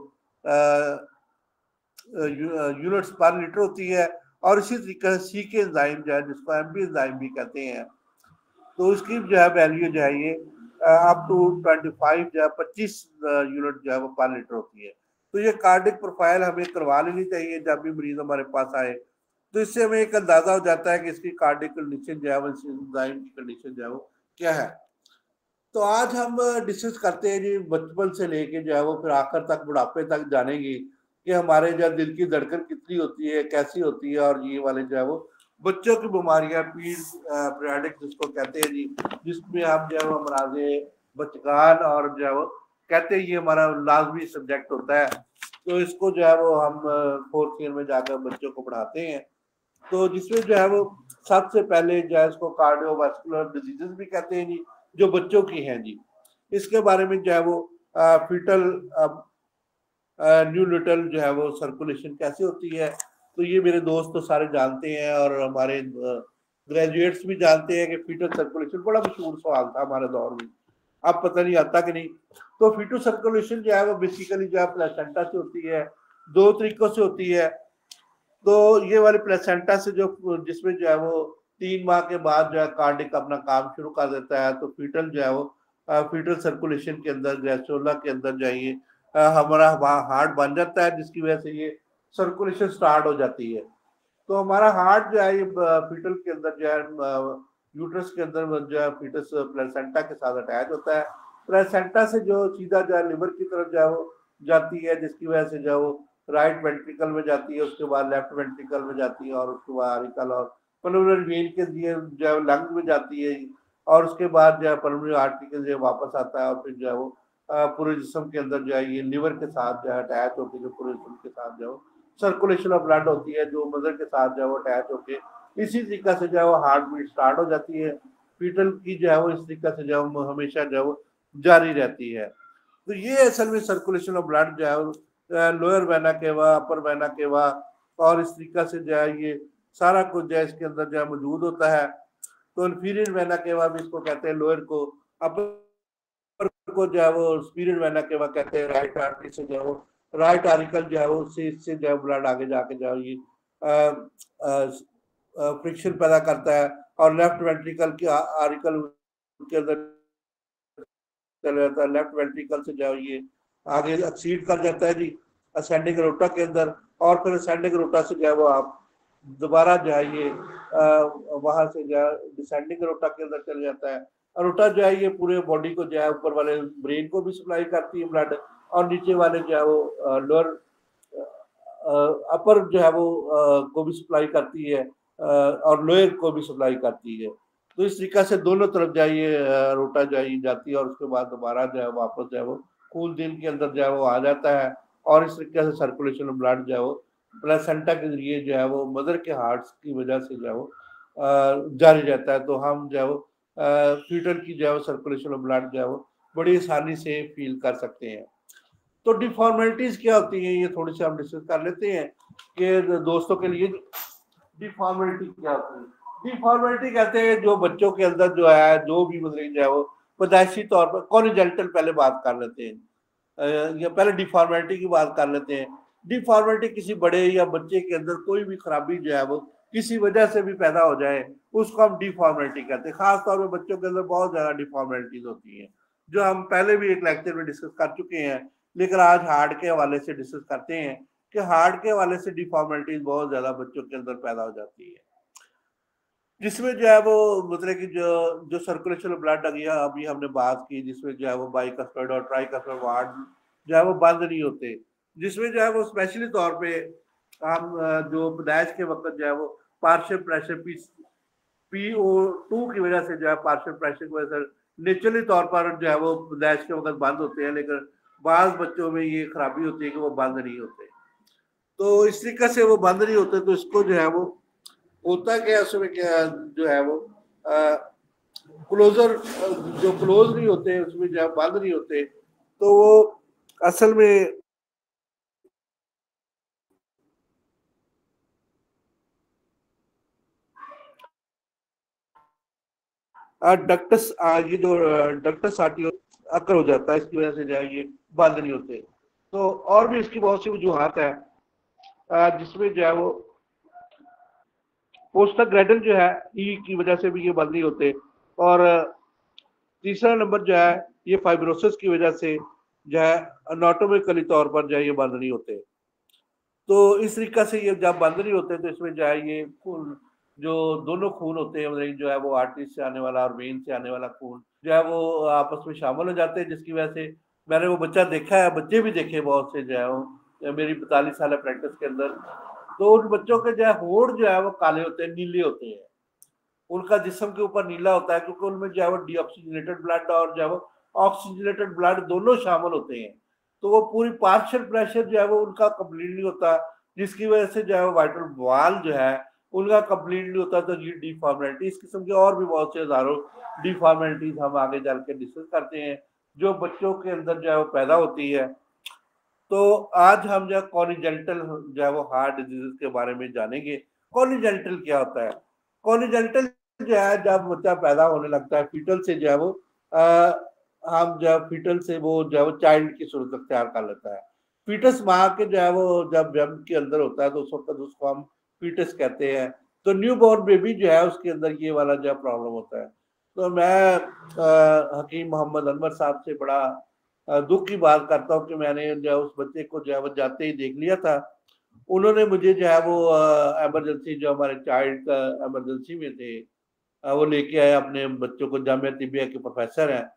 यूनिट्स पर लीटर होती है। और इसी तरीके से सी के एंजाइम जो है जिसको एम बी एंजाइम भी कहते हैं, तो उसकी जो है वैल्यू जो है ये अप टू ट्वेंटी फाइव जो है पच्चीस यूनिट जो है वो पर लीटर होती है। तो ये कार्डिक प्रोफाइल हमें करवा लेनी चाहिए जब भी मरीज हमारे पास आए, तो इससे हमें एक अंदाजा हो जाता है कि इसकी कार्डिक कंडीशन जो है वो एंजाइम की कंडीशन जो है वो क्या है। तो आज हम डिस्कस करते हैं जी बचपन से लेके जो है वो फिर आखिर तक बुढ़ापे तक जानेंगे कि हमारे जो दिल की धड़कन कितनी होती है, कैसी होती है, और ये वाले जो है वो बच्चों की बीमारियां पीरियडिक जिसको कहते हैं जी, जिसमें हम जो है वो अमराजे बचकान और जो है वो कहते हैं ये हमारा लाजमी सब्जेक्ट होता है। तो इसको जो है वो हम फोर्थ ईयर में जाकर बच्चों को पढ़ाते हैं। तो जिसमें जो है वो सबसे पहले जो है इसको कार्डियोवास्कुलर डिजीजेस भी कहते हैं जी, जो बच्चों की हैं जी। इसके बारे में जो है वो फीटल न्यूनेटल जो है वो सर्कुलेशन कैसे होती है, तो ये मेरे दोस्त तो सारे जानते हैं और हमारे ग्रेजुएट्स भी जानते हैं कि फीटल सर्कुलेशन बड़ा मशहूर सवाल था हमारे दौर में, अब पता नहीं आता कि नहीं। तो फीटल सर्कुलेशन जो है वो बेसिकली जो है प्लेसेंटा से होती है, दो तरीकों से होती है। तो ये वाली प्लेसेंटा से जो जिसमें जो है वो तीन माह के बाद जो है कार्डिक अपना काम शुरू कर देता है, तो फीटल जो है वो फीटल सर्कुलेशन के अंदर गैस्ट्रोला के अंदर जाइए हमारा हार्ट बन जाता है, जिसकी वजह से ये सर्कुलेशन स्टार्ट हो जाती है। तो हमारा हार्ट जो है ये फीटल के अंदर जो है यूट्रस के अंदर जो है फीटस प्लेसेंटा के साथ अटैच होता है। प्लेसेंटा से जो सीधा जो है लिवर की तरफ जो है वो जाती है, जिसकी वजह से जो है वो राइट वेंट्रिकल में जाती है, उसके बाद लेफ्ट वेंट्रिकल में जाती है, और उसके बाद आरिकल और पल्मोनरी वेन के लिए जो है लंग में जाती है, और उसके बाद जो है पल्मोनरी आर्टरी के लिए वापस आता है, और फिर जो है वो पूरे जिस्म के अंदर जो है ये लिवर के साथ जो है अटैच होकर जो पूरे जिस्म के साथ जो सर्कुलेशन ऑफ ब्लड होती है, जो मदर के साथ जो है वो अटैच होकर इसी तरीके से जो है वो हार्ट बीट स्टार्ट हो जाती है। फीटल की जो है वो इस तरीके से जो है हमेशा जो है वो जारी रहती है। तो ये असल में सर्कुलेशन ऑफ ब्लड जो है लोअर वेना केवा, अपर वेना केवा, और इस तरीके से जो है ये सारा कुछ जो है इसके अंदर जो है मौजूद होता है। तो इन्फीरियर वेना केवा भी इसको कहते हैं लोअर को, अपर को जो है वो सुपीरियर वेना केवा कहते हैं। राइट आर्टरी से जो है वो राइट आरिकल जो है वो उससे इससे जो है ब्लड आगे जाके जो है ये फ्रिक्शन पैदा करता है, और लेफ्ट वेंट्रिकल की आरिकल के अंदर चला जाता है, लेफ्ट वेंट्रिकल से जो है ये आगे एक्सीड कर जाता है जी असेंडिंग रोटा के अंदर, और फिर असेंडिंग रोटा से जो है वो आप दोबारा जो है ये वहां से जो है डिसेंडिंग रोटा के अंदर चल जाता है। रोटा जो है ये पूरे बॉडी को जो है ऊपर वाले ब्रेन को भी सप्लाई करती है ब्लड, और नीचे वाले जो है वो लोअर अपर जो है वो को भी सप्लाई करती है, और लोअर को भी सप्लाई करती है। तो इस तरीके से दोनों तरफ जो है ये रोटा जो है जाती है, और उसके बाद दोबारा जो है वापस जो है वो खून दिल के अंदर जो है वो आ जाता है, और इस तरीके से सर्कुलेशन ऑफ ब्लड जो है वो प्लेसेंटा के जरिए जो है वो मदर के हार्ट की वजह से जो है वो जारी रहता है। तो हम जो है वो फीटल की जो है सर्कुलेशन ऑफ ब्लड जो है वो बड़ी आसानी से फील कर सकते हैं। तो डिफॉर्मेलिटीज क्या होती हैं ये थोड़ी सी हम डिस्कस कर लेते हैं कि दोस्तों के लिए डिफॉर्मेलिटी क्या होती है। डिफॉर्मेलिटी कहते हैं जो बच्चों के अंदर जो है जो भी मतलब जो है वो पैदाइशी तौर पर कॉनिजेंटल पहले बात कर लेते हैं या पहले डिफॉर्मेलिटी की बात कर लेते हैं। डिफॉर्मेलिटी किसी बड़े या बच्चे के अंदर कोई भी खराबी जो है वो किसी वजह से भी पैदा हो जाए उसको हम डिफॉर्मेलिटी कहते हैं। खासतौर पर बच्चों के अंदर बहुत ज्यादा डिफॉर्मेलिटीज होती हैं जो हम पहले भी एक लेक्चर में डिस्कस कर चुके हैं, लेकिन आज हार्ट के हवाले से डिस्कस करते हैं कि हार्ट के हवाले से डिफॉर्मेलिटीज बहुत ज्यादा बच्चों के अंदर पैदा हो जाती है, जिसमें जो है वो मतलब कि जो जो सर्कुलेशन ऑफ ब्लड अभी अभी हमने बात की, जिसमें जो है वो बाइकस्पेड और ट्राइकस्पेड वार्ड जो है वो बंद नहीं होते, जिसमें जो है वो स्पेशली तौर पे हम जो पैदाइश के वक्त जो है वो partial pressure P P O two की वजह से जो है पार्शियल प्रेशर की वजह से नेचुरली तौर पर जो है वो पैदाइश के वक्त बंद होते हैं, लेकिन बाज बच्चों में ये खराबी होती है कि वो बंद नहीं होते। तो इस तरीके से वो बंद नहीं होते तो इसको जो है वो होता क्या उसमें क्या जो है वो क्लोजर जो क्लोज नहीं होते उसमें जो है बंद नहीं होते, तो वो असल में डक्टस ये जो डक्टस आर्टियो अकर हो जाता है, इसकी वजह से जो है ये बंद नहीं होते। तो और भी इसकी बहुत सी वजूहत है जिसमें जो है वो पोस्टाग्रैंडल जो है ई की वजह से भी ये बंद नहीं होते, और तीसरा नंबर जो है ये फाइब्रोसिस की वजह से जो है एनाटॉमिकली तौर पर जो है ये बंद नहीं होते। तो इस तरीके से ये जब बंद नहीं होते तो इसमें जो है ये खून जो दोनों खून होते हैं मतलब जो है वो आर्टरी से आने वाला और वेन से आने वाला खून जो है वो आपस में शामिल हो जाते हैं, जिसकी वजह से मैंने वो बच्चा देखा है, बच्चे भी देखे बहुत से जो है वो मेरी पैंतालीस साल प्रैक्टिस के अंदर, तो उन बच्चों के जो है होड़ जो है वो काले होते हैं, नीले होते हैं, उनका जिस्म के ऊपर नीला होता है क्योंकि उनमें जो है वो डीऑक्सीजनेटेड ब्लड और जो है वो ऑक्सीजनेटेड ब्लड दोनों शामिल होते हैं। तो वो पूरी पार्शियल प्रेशर जो है वो उनका कंप्लीट नहीं होता, जिसकी वजह से जो है वाइटल वाल जो है उनका कंप्लीट नहीं होता। तो ये डिफॉर्मेलिटी इस किस्म के और भी बहुत से हजारों डिफॉर्मेलिटीज हम आगे चल के डिस्कस करते हैं जो बच्चों के अंदर जो है वो पैदा होती है। तो आज हम जो कॉनिजेंटल जो है वो हार्ट डिजीज के बारे में जानेंगे। कॉनिजेंटल क्या होता है? कॉनिजेंटल जो है जब बच्चा पैदा होने लगता है फीटल से जो है वो आ, हम जब फीटल से वो जो है वो चाइल्ड की सूरत अख्तियार कर लेता है। फीटस माँ के जो है वो जब जन्म के अंदर होता है तो उस वक्त उसको हम फीटस कहते हैं। तो न्यू बॉर्न बेबी जो है उसके अंदर ये वाला जो प्रॉब्लम होता है। तो मैं आ, हकीम मोहम्मद अनवर साहब से बड़ा दुख की बात करता हूँ कि मैंने जो है उस बच्चे को जो है वो जाते ही देख लिया था। उन्होंने मुझे जो है वो एमरजेंसी जो हमारे चाइल्ड का एमरजेंसी में थे वो लेके आए अपने बच्चों को, जामिया तिबिया के प्रोफेसर हैं,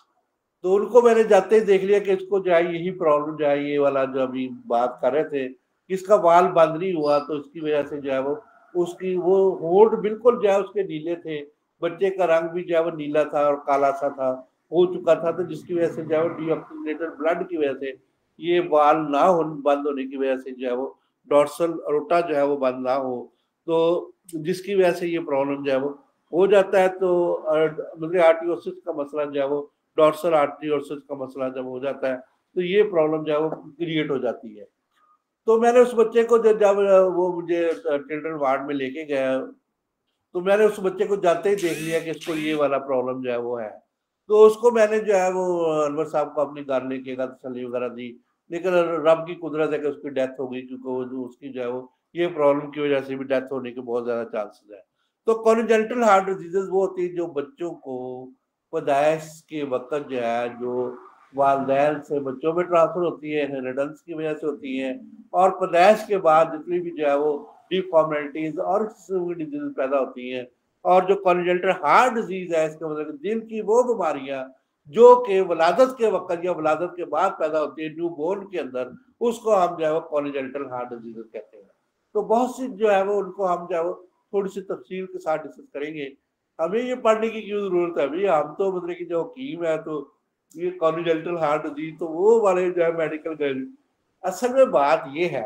तो उनको मैंने जाते ही देख लिया कि इसको जो है यही प्रॉब्लम जो है ये वाला जो अभी बात कर रहे थे, इसका वाल बंद नहीं हुआ, तो इसकी वजह से जो है वो उसकी वो होंठ बिल्कुल जो है उसके नीले थे, बच्चे का रंग भी जो है वो नीला था और काला सा था हो चुका था, तो जिसकी वजह से जो है वो डीऑक्सीजनेटेड ब्लड की वजह से ये वाल ना हो बंद होने की वजह से जो है वो डॉर्सल अरोटा जो है वो बंद ना हो, तो जिसकी वजह से ये प्रॉब्लम जो है वो हो जाता है। तो मतलब आर्टियोसिस का मसला जो है वो डॉर्सल आर्टियोसिस का मसला जब हो जाता है तो ये प्रॉब्लम जो है वो क्रिएट हो जाती है। तो मैंने उस बच्चे को जब जब वो मुझे चिल्ड्रन वार्ड में लेके गया तो मैंने उस बच्चे को जाते ही देख लिया कि इसको ये वाला प्रॉब्लम जो है वो है। तो उसको मैंने जो है वो अनवर साहब को अपनी घर लेके गया, तसल्ली वगैरह दी, लेकिन रब की कुदरत है कि उसकी डेथ हो गई, क्योंकि वो उसकी जो है वो ये प्रॉब्लम की वजह से भी डेथ होने के बहुत ज्यादा चांसेस है। तो कॉन्जेंटल हार्ट डिजीजेज वो होती है जो बच्चों को पैदाइश के वक्त जो है जो वालदैन से बच्चों में ट्रांसफर होती है, इनहेरिटेंस की वजह से होती है, और पैदाइश के बाद जितनी भी जो है वो डिफॉर्मेलिटीज और डिजीज पैदा होती हैं। और जो कॉन्जेंटल हार्ट डिजीज है इसका मतलब दिल की वो बीमारियां जो कि वलादत के वक्त या वलादत के बाद पैदा होती है न्यू बोर्न के अंदर, उसको हम जो है वो कॉन्जेंटल हार्ट डिजीज कहते हैं। तो बहुत सी जो है वो उनको हम जो है वो थोड़ी सी तफसील के साथ डिस्कस करेंगे। हमें ये पढ़ने की क्यों जरूरत है भैया, हम तो मतलब कि जो हकीम है तो ये कॉन्जेंटल हार्ट डिजीज तो वो वाले जो है मेडिकल गए। असल में बात ये है,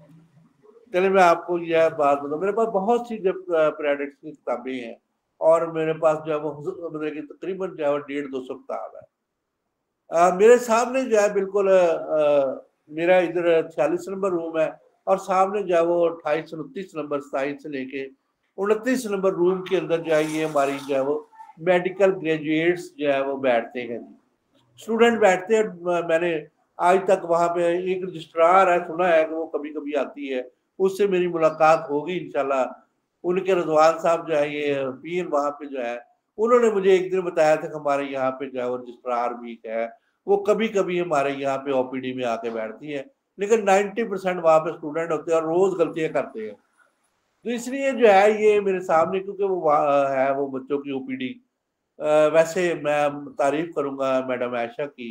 चलिए मैं आपको यह बात बताऊं, मेरे पास बहुत सी जब पीरियडिक्स की किताबें हैं और मेरे पास जो है वो मतलब कि तकरीबन जो है वो डेढ़ दो सौ किताब है। आ, मेरे सामने जो है बिल्कुल आ, मेरा इधर छियालीस नंबर रूम है और सामने जो है वो अट्ठाईस उनतीस नंबर सताईस से लेके उनतीस नंबर रूम के अंदर जो है ये हमारी जो है वो मेडिकल ग्रेजुएट्स जो है वो बैठते हैं, स्टूडेंट बैठते हैं। मैंने आज तक वहां पे एक रजिस्ट्रार है, सुना है कि वो कभी कभी आती है, उससे मेरी मुलाकात होगी इंशाल्लाह। उनके रजवान साहब जो है ये पीर वहां पे जो है, उन्होंने मुझे एक दिन बताया था कि हमारे यहाँ पे जो है वो रजिस्ट्रार भी है, वो कभी कभी हमारे यहाँ पे ओपीडी में आके बैठती है, लेकिन नाइन्टी परसेंट वहां पे स्टूडेंट होते हैं और रोज गलतियां करते हैं। तो इसलिए जो है ये मेरे सामने, क्योंकि वो है वो बच्चों की ओपीडी। वैसे मैं तारीफ करूंगा मैडम आयशा की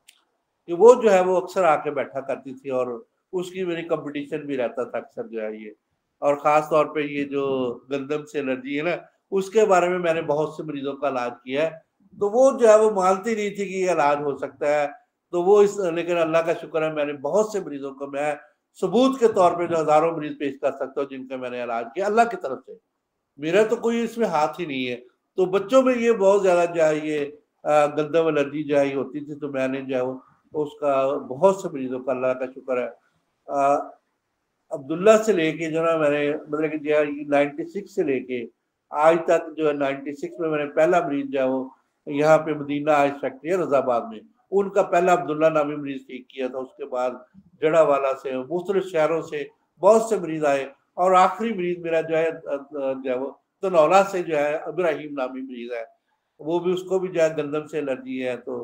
कि वो जो है वो अक्सर आके बैठा करती थी और उसकी मेरी कंपटीशन भी रहता था अक्सर जो है ये। और खास तौर पे ये जो गंदम से एलर्जी है ना, उसके बारे में मैंने बहुत से मरीजों का इलाज किया है। तो वो जो है वो मानती नहीं थी कि ये इलाज हो सकता है। तो वो इस, लेकिन अल्लाह का शुक्र है मैंने बहुत से मरीजों को मैं सबूत के तौर पे जो हजारों मरीज पेश कर सकता हूँ जिनका मैंने इलाज किया अल्लाह की तरफ से। मेरा तो कोई इसमें हाथ ही नहीं है। तो बच्चों में ये बहुत ज्यादा जो है ये गंदम एलर्जी जो है होती थी, तो मैंने जो है वो उसका बहुत से मरीजों का अल्लाह का शुक्र है आ, अब्दुल्ला से लेके जो ना मैंने मतलब कि जो है नाइन्टी सिक्स से लेके आज तक जो है नाइन्टी सिक्स में मैंने पहला मरीज जो है वो यहाँ पे मदीना आइस फैक्ट्री है रजाबाद में, उनका पहला अब्दुल्ला नामी मरीज ठीक किया था। उसके बाद जड़ावाला से मुख्तलिफ शहरों से बहुत से मरीज आए और आखिरी मरीज मेरा जो है जो है वो तनौला से जो है इब्राहिम नामी मरीज है, वो भी उसको भी जो है गंदम से एलर्जी है। तो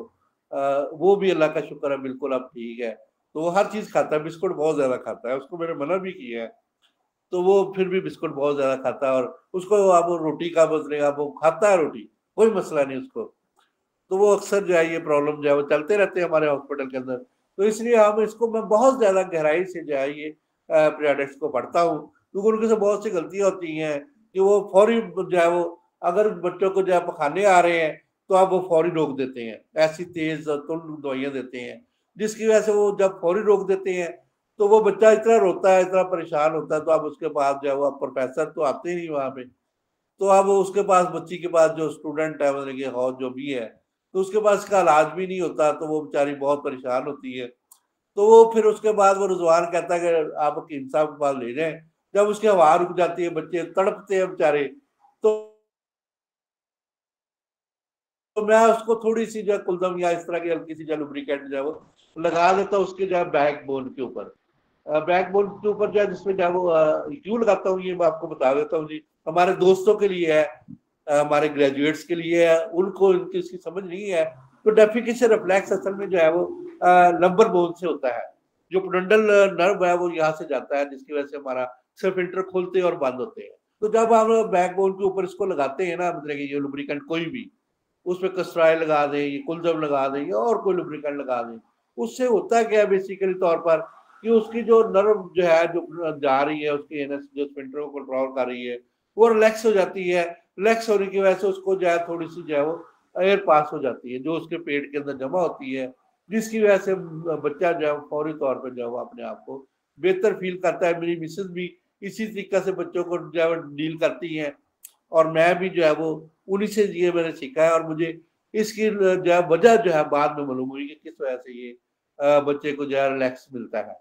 वो भी अल्लाह का शुक्र है बिल्कुल अब ठीक है। तो वो हर चीज खाता है, बिस्कुट बहुत ज्यादा खाता है, उसको मैंने मना भी किया है, तो वो फिर भी बिस्कुट बहुत ज्यादा खाता है। और उसको अब रोटी का बदलेगा, वो खाता है रोटी, कोई मसला नहीं उसको। तो वो अक्सर जो है ये प्रॉब्लम जो है वो चलते रहते हैं हमारे हॉस्पिटल के अंदर। तो इसलिए हम इसको मैं बहुत ज्यादा गहराई से जो है ये पीडियाट्रिक्स को पढ़ता हूँ, क्योंकि उनके से बहुत सी गलतियां होती हैं कि वो फौरी जो है वो अगर बच्चों को जो है पखाने आ रहे हैं तो आप वो फौरी रोक देते हैं, ऐसी तेज तुरंत दवाइयां देते हैं, जिसकी वजह से वो जब फौरी रोक देते हैं तो वो बच्चा इतना रोता है, इतना परेशान होता है। तो अब उसके पास जो है वो प्रोफेसर तो आते ही नहीं वहां पे, तो अब उसके पास बच्ची के पास जो स्टूडेंट है मतलब कि हौज जो भी है, तो उसके पास इसका इलाज भी नहीं होता, तो वो बेचारी बहुत परेशान होती है। तो वो फिर उसके बाद वो रुजवान कहता है कि आप हकीम साहब के पास ले जाएं। जब उसकी हवा रुक जाती है, बच्चे तड़पते हैं बेचारे, तो तो मैं उसको थोड़ी सी जो कुलदम या इस तरह की हल्की सी जो लुब्रिकेंट जो है वो लगा देता हूँ उसके जो है बैक बोन के ऊपर। बैक बोन के ऊपर जो है जिसमें जो है वो क्यों लगाता हूँ ये मैं आपको बता देता हूँ जी। हमारे दोस्तों के लिए है, हमारे ग्रेजुएट्स के लिए है, उनको इनकी इसकी समझ नहीं है। तो डेफिकेशन रिफ्लेक्स असल में जो है वो लंबर बोन से होता है, जो पुडंडल नर्व है वो यहाँ से जाता है, जिसकी वजह से हमारा फिल्टर खोलते और बंद होते हैं। तो जब हम बैक बोन के ऊपर इसको लगाते हैं ना, मतलब ये लुब्रिकेंट कोई भी, उसमें कस्ट्राइल लगा दें, ये कुलजम लगा दें या और कोई लुब्रिकेंट लगा दें, उससे होता क्या है बेसिकली तौर पर कि उसकी जो नर्व जो है जो जा रही है उसकी एनएस जो स्पिंटर को कंट्रोल कर रही है वो रिलैक्स हो जाती है। रिलैक्स होने की वजह से उसको जो है थोड़ी सी जो है वो एयर पास हो जाती है जो उसके पेट के अंदर जमा होती है, जिसकी वजह से बच्चा जो है फौरी तौर पर जो है अपने आप को बेहतर फील करता है। मेरी मिसेज भी इसी तरीके से बच्चों को जो है डील करती है और मैं भी जो है वो उन्हीं से ये मैंने सीखा है। और मुझे इसकी जो है वजह जो है बाद में मालूम हुई कि किस वजह से ये बच्चे को जो है रिलैक्स मिलता है।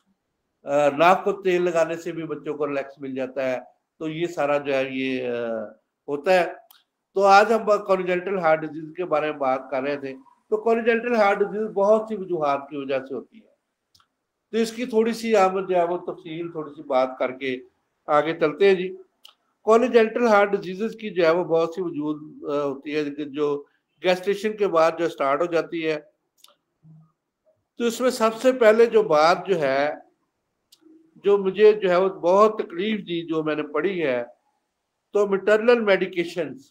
नाक को तेल लगाने से भी बच्चों को रिलैक्स मिल जाता है। तो ये सारा जो है ये होता है। तो आज हम कॉन्जेंटल हार्ट डिजीज के बारे में बात कर रहे थे। तो कॉन्जेंटल हार्ट डिजीज बहुत सी वजूहात की वजह से होती है, तो इसकी थोड़ी सी हम जो है वो तफसील थोड़ी सी बात करके आगे चलते हैं जी। कॉन्जेंटल हार्ट डिजीजेस की जो है वो बहुत सी वजूद होती है जो गैस्ट्रेशन के बाद जो स्टार्ट हो जाती है। तो इसमें सबसे पहले जो बात जो है जो मुझे जो है वो बहुत तकलीफ दी जो मैंने पढ़ी है, तो मिटरनल मेडिकेशंस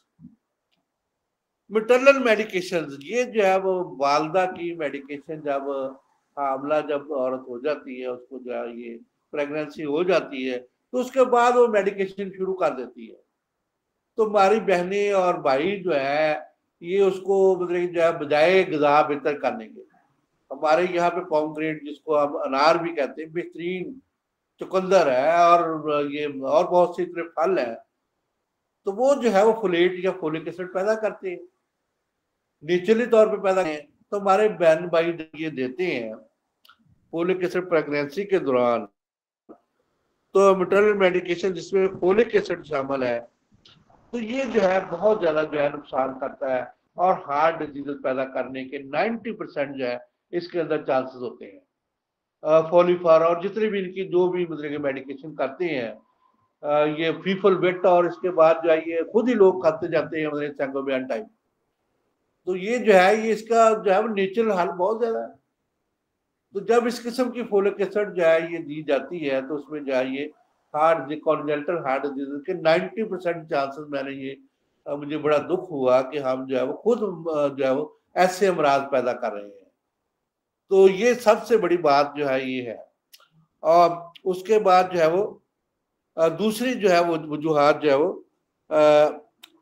मिटरनल मेडिकेशंस ये जो है वो वालदा की मेडिकेशन, जब हामला जब औरत हो जाती है उसको जो है ये प्रेगनेंसी हो जाती है तो उसके बाद वो मेडिकेशन शुरू कर देती है। तो हमारी बहनें और भाई जो है ये उसको मतलब जो है बजाय गजा बेहतर करने के, हमारे यहाँ पे पॉमग्रेनेट जिसको हम अनार भी कहते हैं बेहतरीन चुकंदर है और ये और बहुत सी तरह फल है, तो वो जो है वो फोलेट या फोलिक एसिड पैदा करते हैं, नेचुरली तौर पे पैदा हैं। तो हमारे बहन भाई ये देते हैं फोलिक एसिड प्रेगनेंसी के दौरान, तो मैटरनल मेडिकेशन जिसमें फोलिक एसिड शामिल है, तो ये जो है बहुत ज्यादा जो है नुकसान करता है और हार्ट डिजीज पैदा करने के नब्बे परसेंट जो है इसके अंदर चांसेस होते हैं। फोलिफार और जितने भी इनकी जो भी मतलब के मेडिकेशन करते हैं, आ, ये फीफल वेट और इसके बाद जो है ये खुद ही लोग खाते जाते हैं मतलब सेंगोबियन टाइप। तो ये जो है ये इसका जो है नेचुरल हाल बहुत ज्यादा है। तो जब इस किस्म की फोलिक एसिड जो है ये दी जाती है तो उसमें जो है ये हार्ट कॉन्जेनिटल हार्ट डिजीज के नब्बे परसेंट चांसेस, मैंने ये मुझे बड़ा दुख हुआ कि हम जो है वो खुद जो है वो ऐसे अमराज पैदा कर रहे हैं। तो ये सबसे बड़ी बात जो है ये है। और उसके बाद जो है वो दूसरी जो है वो वजूहत जो है वो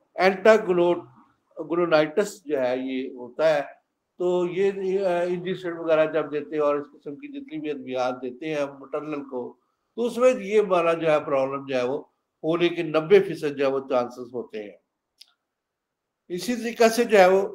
एंटागोनाइटिस जो है ये होता है। तो ये इंजेक्शन वगैरह जब देते हैं और इस किस्म की जितनी भी अद्वियात देते हैं मटरनल को, तो उसमें ये वाला जो है प्रॉब्लम जो है वो होने के नब्बे फीसद जो है वो चांसेस होते हैं। इसी तरीके से जो है वो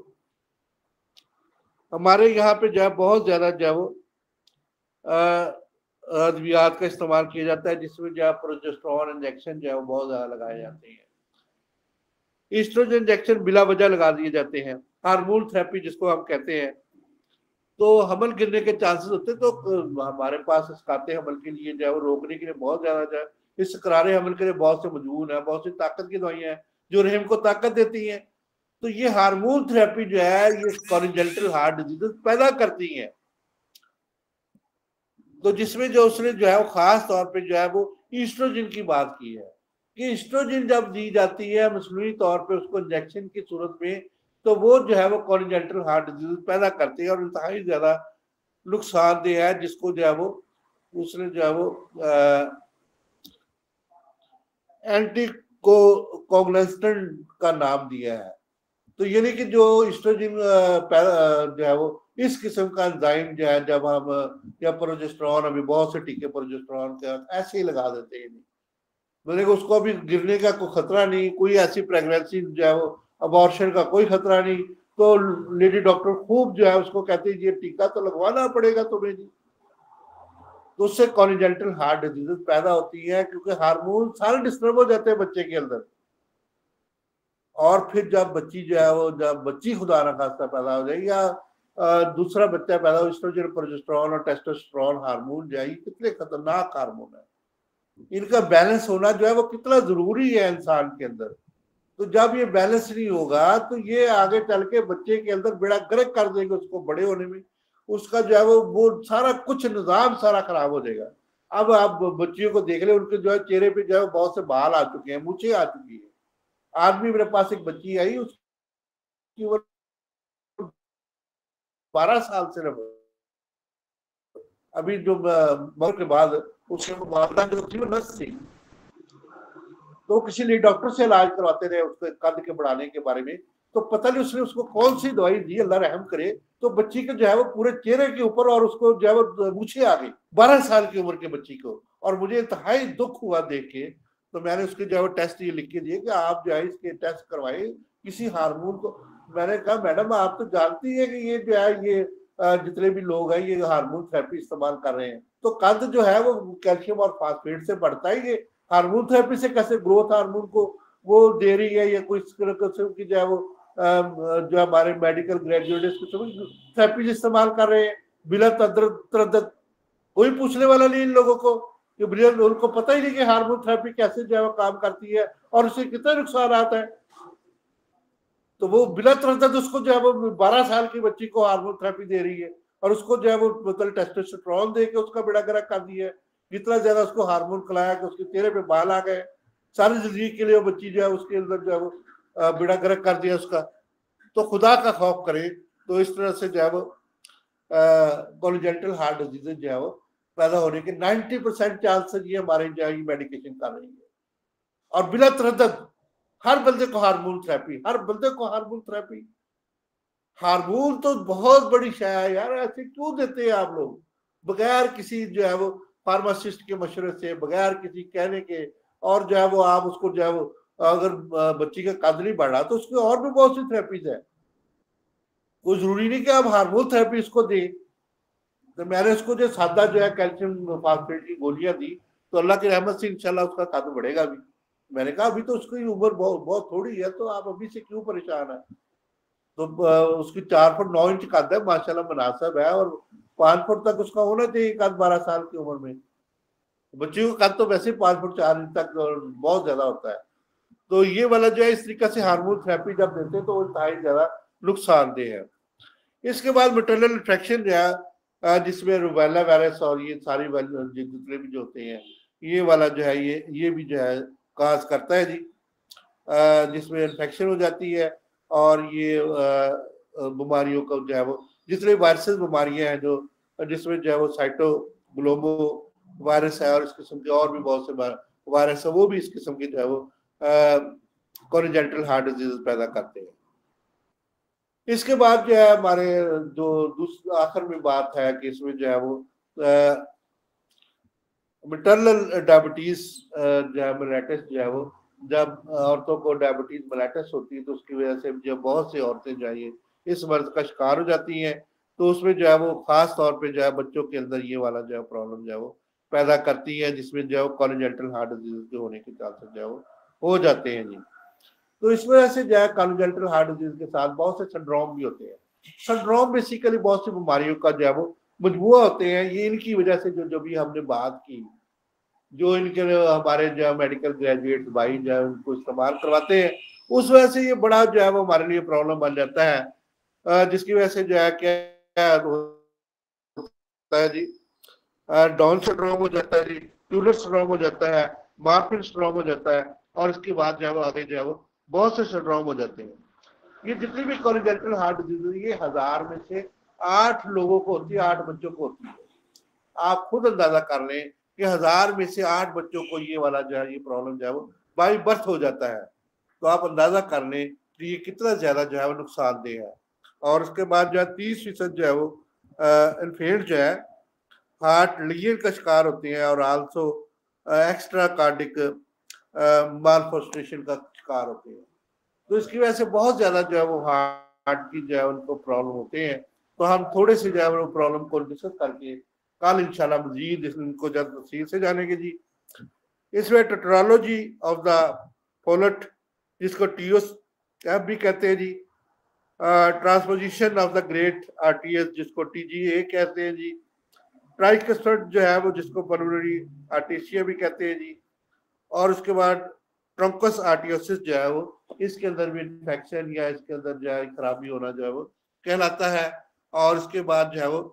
हमारे यहाँ पे जो है बहुत ज्यादा जो है वो अद्वियात का इस्तेमाल किया जाता है जिसमें जो है प्रोजेस्टेरोन इंजेक्शन जो है वो बहुत ज्यादा लगाए जाते हैं। ईस्ट्रोजन इंजेक्शन बिला वजह लगा दिए जाते हैं, हार्मोन थेरेपी जिसको हम कहते हैं। तो हमल गिरने के चांसेस होते हैं। तो हमारे पास इसकाते हमल के लिए जो है वो रोकने के लिए बहुत ज्यादा जो है इस करारे हमल के लिए बहुत से मजबूर है, बहुत सी ताकत की दवाइयां हैं जो रहम को ताकत देती हैं। तो ये हार्मोन थेरेपी जो है ये कॉन्जेनिटल हार्ट डिजीज पैदा करती हैं। तो जिसमें जो उसने जो है वो खास तौर पे जो है वो ईस्ट्रोजन की बात की है कि ईस्ट्रोजन जब दी जाती है मसनूई तौर पे उसको इंजेक्शन की सूरत में, तो वो जो है वो कॉन्जेनिटल हार्ट डिजीज पैदा करती है और इंतहाई ज्यादा नुकसानदेह है, जिसको जो है वो उसने जो है वो एंटी कोगुलेंट का नाम दिया है। तो यानी कि जो ईस्ट्रोजन जो है वो इस किस्म का एंजाइम जो है जब हम या प्रोजेस्टेरोन, अभी बहुत से टीके प्रोजेस्टेरोन के ऐसे ही लगा देते हैं, मतलब उसको अभी गिरने का कोई खतरा नहीं, कोई ऐसी प्रेगनेंसी जो है वो अबॉर्शन का कोई खतरा नहीं, तो लेडी डॉक्टर खूब जो है उसको कहते हैं ये टीका तो लगवाना पड़ेगा तुम्हें जी। तो उससे कॉन्जेनिटल हार्ट डिजीज पैदा होती है क्योंकि हार्मोन सारे डिस्टर्ब हो जाते हैं बच्चे के अंदर। और फिर जब बच्ची जो है वो जब बच्ची खुदा ना खास्ता पैदा हो जाए या दूसरा बच्चा पैदा हो, ईस्ट्रोजन प्रोजेस्टेरोन और टेस्टोस्टेरोन हार्मोन जो है कितने खतरनाक हार्मोन है, इनका बैलेंस होना जो है वो कितना जरूरी है इंसान के अंदर। तो जब ये बैलेंस नहीं होगा तो ये आगे चल के बच्चे के अंदर बेड़ा गर्क कर देंगे उसको बड़े होने में, उसका जो है वो वो सारा कुछ निजाम सारा खराब हो जाएगा। अब आप बच्चियों को देख ले, उनके जो है चेहरे पे जो है बहुत से बाल आ चुके हैं, मूछें आ चुकी है। आदमी मेरे पास एक बच्ची आई, उसकी उम्र बारह साल सिर्फ, अभी जो मौत के बाद उसके वालदा जो थी वो नर्स थी, तो किसी लिए डॉक्टर से इलाज करवाते रहे उसके कद के बढ़ाने के बारे में, तो पता नहीं उसने उसको कौन सी दवाई दी, अल्लाह रहम करे, तो बच्ची के जो है वो पूरे चेहरे के ऊपर और उसको जो है वो मूछें आ गई, बारह साल की उम्र के बच्ची को। और मुझे इंतहाई दुख हुआ देख के, तो मैंने उसके जो है वो टेस्ट ये लिख के दिए कि आप जो है इसके टेस्ट करवाए किसी हार्मोन को। मैंने कहा मैडम आप तो जानती है कि ये जो है ये जितने भी लोग हैं ये हार्मोन थेरेपी इस्तेमाल कर रहे हैं, तो कद जो है वो कैल्शियम और फास्फेट से बढ़ता है, ये हार्मोन थेरेपी से कैसे ग्रोथ हार्मोन को वो दे रही है या कोई किस्म की जो है वो जो हमारे मेडिकल ग्रेजुएट थेरेपी इस्तेमाल कर रहे हैं बिना तरद्दुद। कोई पूछने वाला नहीं इन लोगों को कि उनको पता ही नहीं कि हार्मोन थेरेपी कैसे जो है वो काम करती है और उससे कितने नुकसान आता है। तो वो बिना तरद्दुद उसको जो है वो बारह साल की बच्ची को हार्मोन थेरेपी दे रही है और उसको जो है वो मतलब टेस्टोस्टेरोन दे के उसका बेड़ा गर्क कर दिया है, जितना ज्यादा उसको हार्मोन खिलाया कि उसके चेहरे पे बाल आ गए, सारी जिंदगी के लिए वो बच्ची जो है उसके अंदर जो है वो बेड़ा गर्क कर दिया उसका। तो खुदा का खौफ करे, तो इस तरह से जो है वो कॉन्जेनिटल हार्ट डिजीज जो है वो पैदा होने के नब्बे परसेंट चांसेस ये हमारे जो है मेडिकेशन कर रही है। और बिना तरद्दुद हर बंदे को हार्मोन थेरेपी, हर बंदे को हार्मोन थेरेपी। हार्मोन तो बहुत बड़ी शय है यार, ऐसे क्यों देते हैं आप लोग बगैर किसी जो है वो फार्मासिस्ट के मशवरे से, बगैर किसी कहने के। और जो है वो आप उसको जो है वो अगर बच्ची का कद नहीं बढ़ा तो उसके और भी बहुत सी थेरेपीज है। कोई जरूरी नहीं कि आप हार्मोन थेरेपी इसको दें। तो मैंने उसको जो सादा जो है कैल्शियम फास्फेट की गोलियां दी, तो अल्लाह की रहमत से इंशाल्लाह उसका कद बढ़ेगा भी। मैंने कहा अभी तो उसकी उम्र बहुत बहुत थोड़ी है, तो आप अभी से क्यों परेशान है। तो उसकी चार फुट नौ इंच कद है, माशाल्लाह मुनासिब है, और पांच फुट तक उसका होना चाहिए कद बारह साल की उम्र में। बच्चियों का कद तो वैसे पांच फुट चार इंच तक बहुत ज्यादा होता है। तो ये वाला जो है इस तरीके से हार्मोन थेरेपी जब देते हैं तो वो इंतहाई ज्यादा नुकसानदेह है। इसके बाद मैटरनल इन्फेक्शन जो है जिसमें रूबेला वायरस और ये सारी जितने भी जो होते हैं, ये वाला जो है ये ये भी जो है काज करता है जी, जिसमें इन्फेक्शन हो जाती है। और ये बीमारियों का जो है वो जितने वायरसेस बीमारियां हैं जो जिसमें जो है वो साइटोग्लोमो वायरस है और इस किस्म के और भी बहुत से वायरस है, वो भी इस किस्म के जो है वो कॉन्जेनिटल हार्ट डिजीज पैदा करते हैं। इसके बाद जो है हमारे जो दूसरा आखिर में बात है कि इसमें जो है वो मैटरनल डायबिटीज जो है मेलाइटिस जो है वो जब औरतों को डायबिटीज मेलाइटिस होती है तो उसकी वजह से जो बहुत सी औरतें जो है इस मर्ज का शिकार हो जाती हैं। तो उसमें जो है वो खास तौर पे जो है बच्चों के अंदर ये वाला जो है प्रॉब्लम जो है वो पैदा करती है, जिसमें जो है वो कॉन्जेनिटल हार्ट डिजीज के होने के चांसेस जो है वो हो जाते हैं जी। तो इस वजह से जो है कॉन्जेनिटल हार्ट डिजीज के साथ बहुत से सिंड्रोम भी होते हैं। सिंड्रोम बेसिकली बहुत सी बीमारियों का जो है वो मजबूआ होते हैं। ये इनकी वजह से जो जो भी हमने बात की, जो इनके हमारे जो है मेडिकल ग्रेजुएट भाई जो है उनको इस्तेमाल करवाते हैं, उस वजह से ये बड़ा जो है वो हमारे लिए प्रॉब्लम बन जाता है, जिसकी वजह से जो है क्या होता है जी, डाउन सिंड्रोम हो जाता है जी, ट्यूलर सिंड्रोम हो जाता है, मार्फिन सिंड्रोम हो जाता है, और इसके बाद जो है वो आगे जो है वो बहुत से सिंड्रोम हो जाते हैं। ये जितनी भी कॉन्जेनिटल हार्ट डिजीज ये हजार में से आठ लोगों को होती है, आठ बच्चों को होती है। आप खुद अंदाजा कर लें कि हजार में से आठ बच्चों को ये वाला जो है ये प्रॉब्लम जो है वो बाई बर्थ हो जाता है। तो आप अंदाजा कर लें कि ये कितना ज्यादा जो है वो नुकसानदेह है। और उसके बाद जो है तीस फीसद जो है वो इन्फेंट जो है हार्ट लीजन का शिकार होते हैं और आल्सो एक्स्ट्रा कार्डिक मालफॉर्मेशन का शिकार होते हैं। तो इसकी वजह से बहुत ज्यादा जो है वो हार्ट की जो है उनको प्रॉब्लम होते हैं। तो हम थोड़े से जो है वो प्रॉब्लम को डिस्कस करके कल इंशाल्लाह मजीद इनको जब तफसील से जानेंगे जी। इसमें टेट्रालॉजी ऑफ द फोलेट जिसको टीओस एफ भी कहते हैं जी, transposition of the great arteries जिसको टीजीए कहते हैं जी, ट्राइकस्टर्ड जो है वो जिसको पल्मोनरी आर्टेशिया भी कहते हैं जी, और उसके बाद ट्रंकस आर्टियोसिस जो है वो इसके अंदर भी इन्फेक्शन या इसके अंदर जो है खराबी होना जो है वो कहलाता है। और इसके बाद जो है वो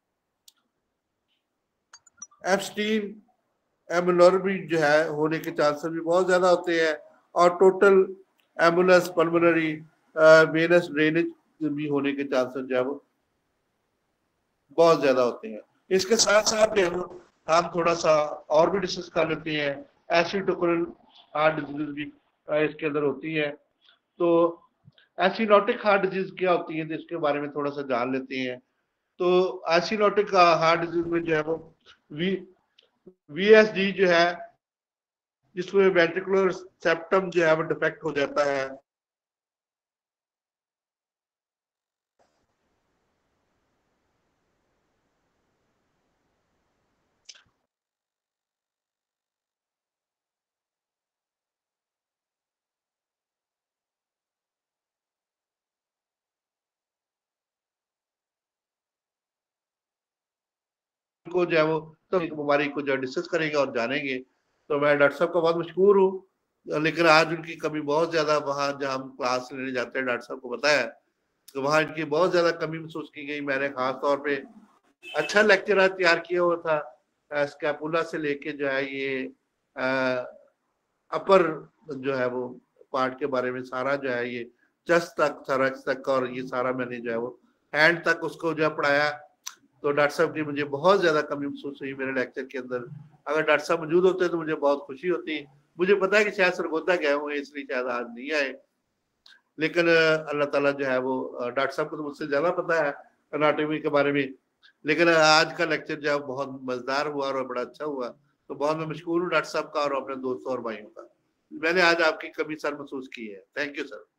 एब्स्टीन एमुलर्बी जो है होने के चांसेस भी बहुत ज्यादा होते हैं, और total anomalous pulmonary venous drainage भी होने के चांसेस जो है वो बहुत ज्यादा होते हैं। इसके साथ साथ जो हम थोड़ा सा और भी डिस्कस कर लेते हैं, एसिडोक्रिन हार्ट डिजीज भी इसके अंदर होती है। तो एसिनोटिक हार्ट डिजीज क्या होती है, इसके बारे में थोड़ा सा जान लेते हैं। तो एसिनोटिक हार्ट डिजीज में जो है वो वी वीएसडी जो है जिसमें वेंट्रिकुलर सेप्टम जो है वो डिफेक्ट हो जाता है, को जो है वो तो एक बीमारी को जो डिस्कस करेंगे और जानेंगे। तो मैं डॉक्टर साहब का बहुत मशहूर हूँ, लेकिन आज उनकी कमी बहुत ज्यादा, वहाँ जहाँ हम क्लास लेने जाते हैं डॉक्टर साहब को बताया तो वहाँ इनकी बहुत ज्यादा कमी महसूस की गई। मैंने खास तौर पे अच्छा लेक्चर तैयार किया हुआ था, स्कैपुला से लेके जो है ये आ, अपर जो है वो पार्ट के बारे में सारा जो है ये चेस्ट तक सरक्स तक और ये सारा मैंने जो है वो हैंड तक उसको जो है पढ़ाया। तो डॉक्टर साहब की मुझे बहुत ज्यादा कमी महसूस हुई मेरे लेक्चर के अंदर। अगर डॉक्टर साहब मौजूद होते तो मुझे बहुत खुशी होती। मुझे पता है कि शायद सरगोदा गए हुए इसलिए शायद आज नहीं आए, लेकिन अल्लाह ताला जो है वो डॉक्टर साहब को तो मुझसे ज्यादा पता है एनाटॉमी के बारे में। लेकिन आज का लेक्चर जो है बहुत मजेदार हुआ और बड़ा अच्छा हुआ। तो बहुत मैं मशहूर हूँ डॉक्टर साहब का और अपने दोस्तों और भाइयों का। मैंने आज आपकी कमी सर महसूस की है। Thank you sir.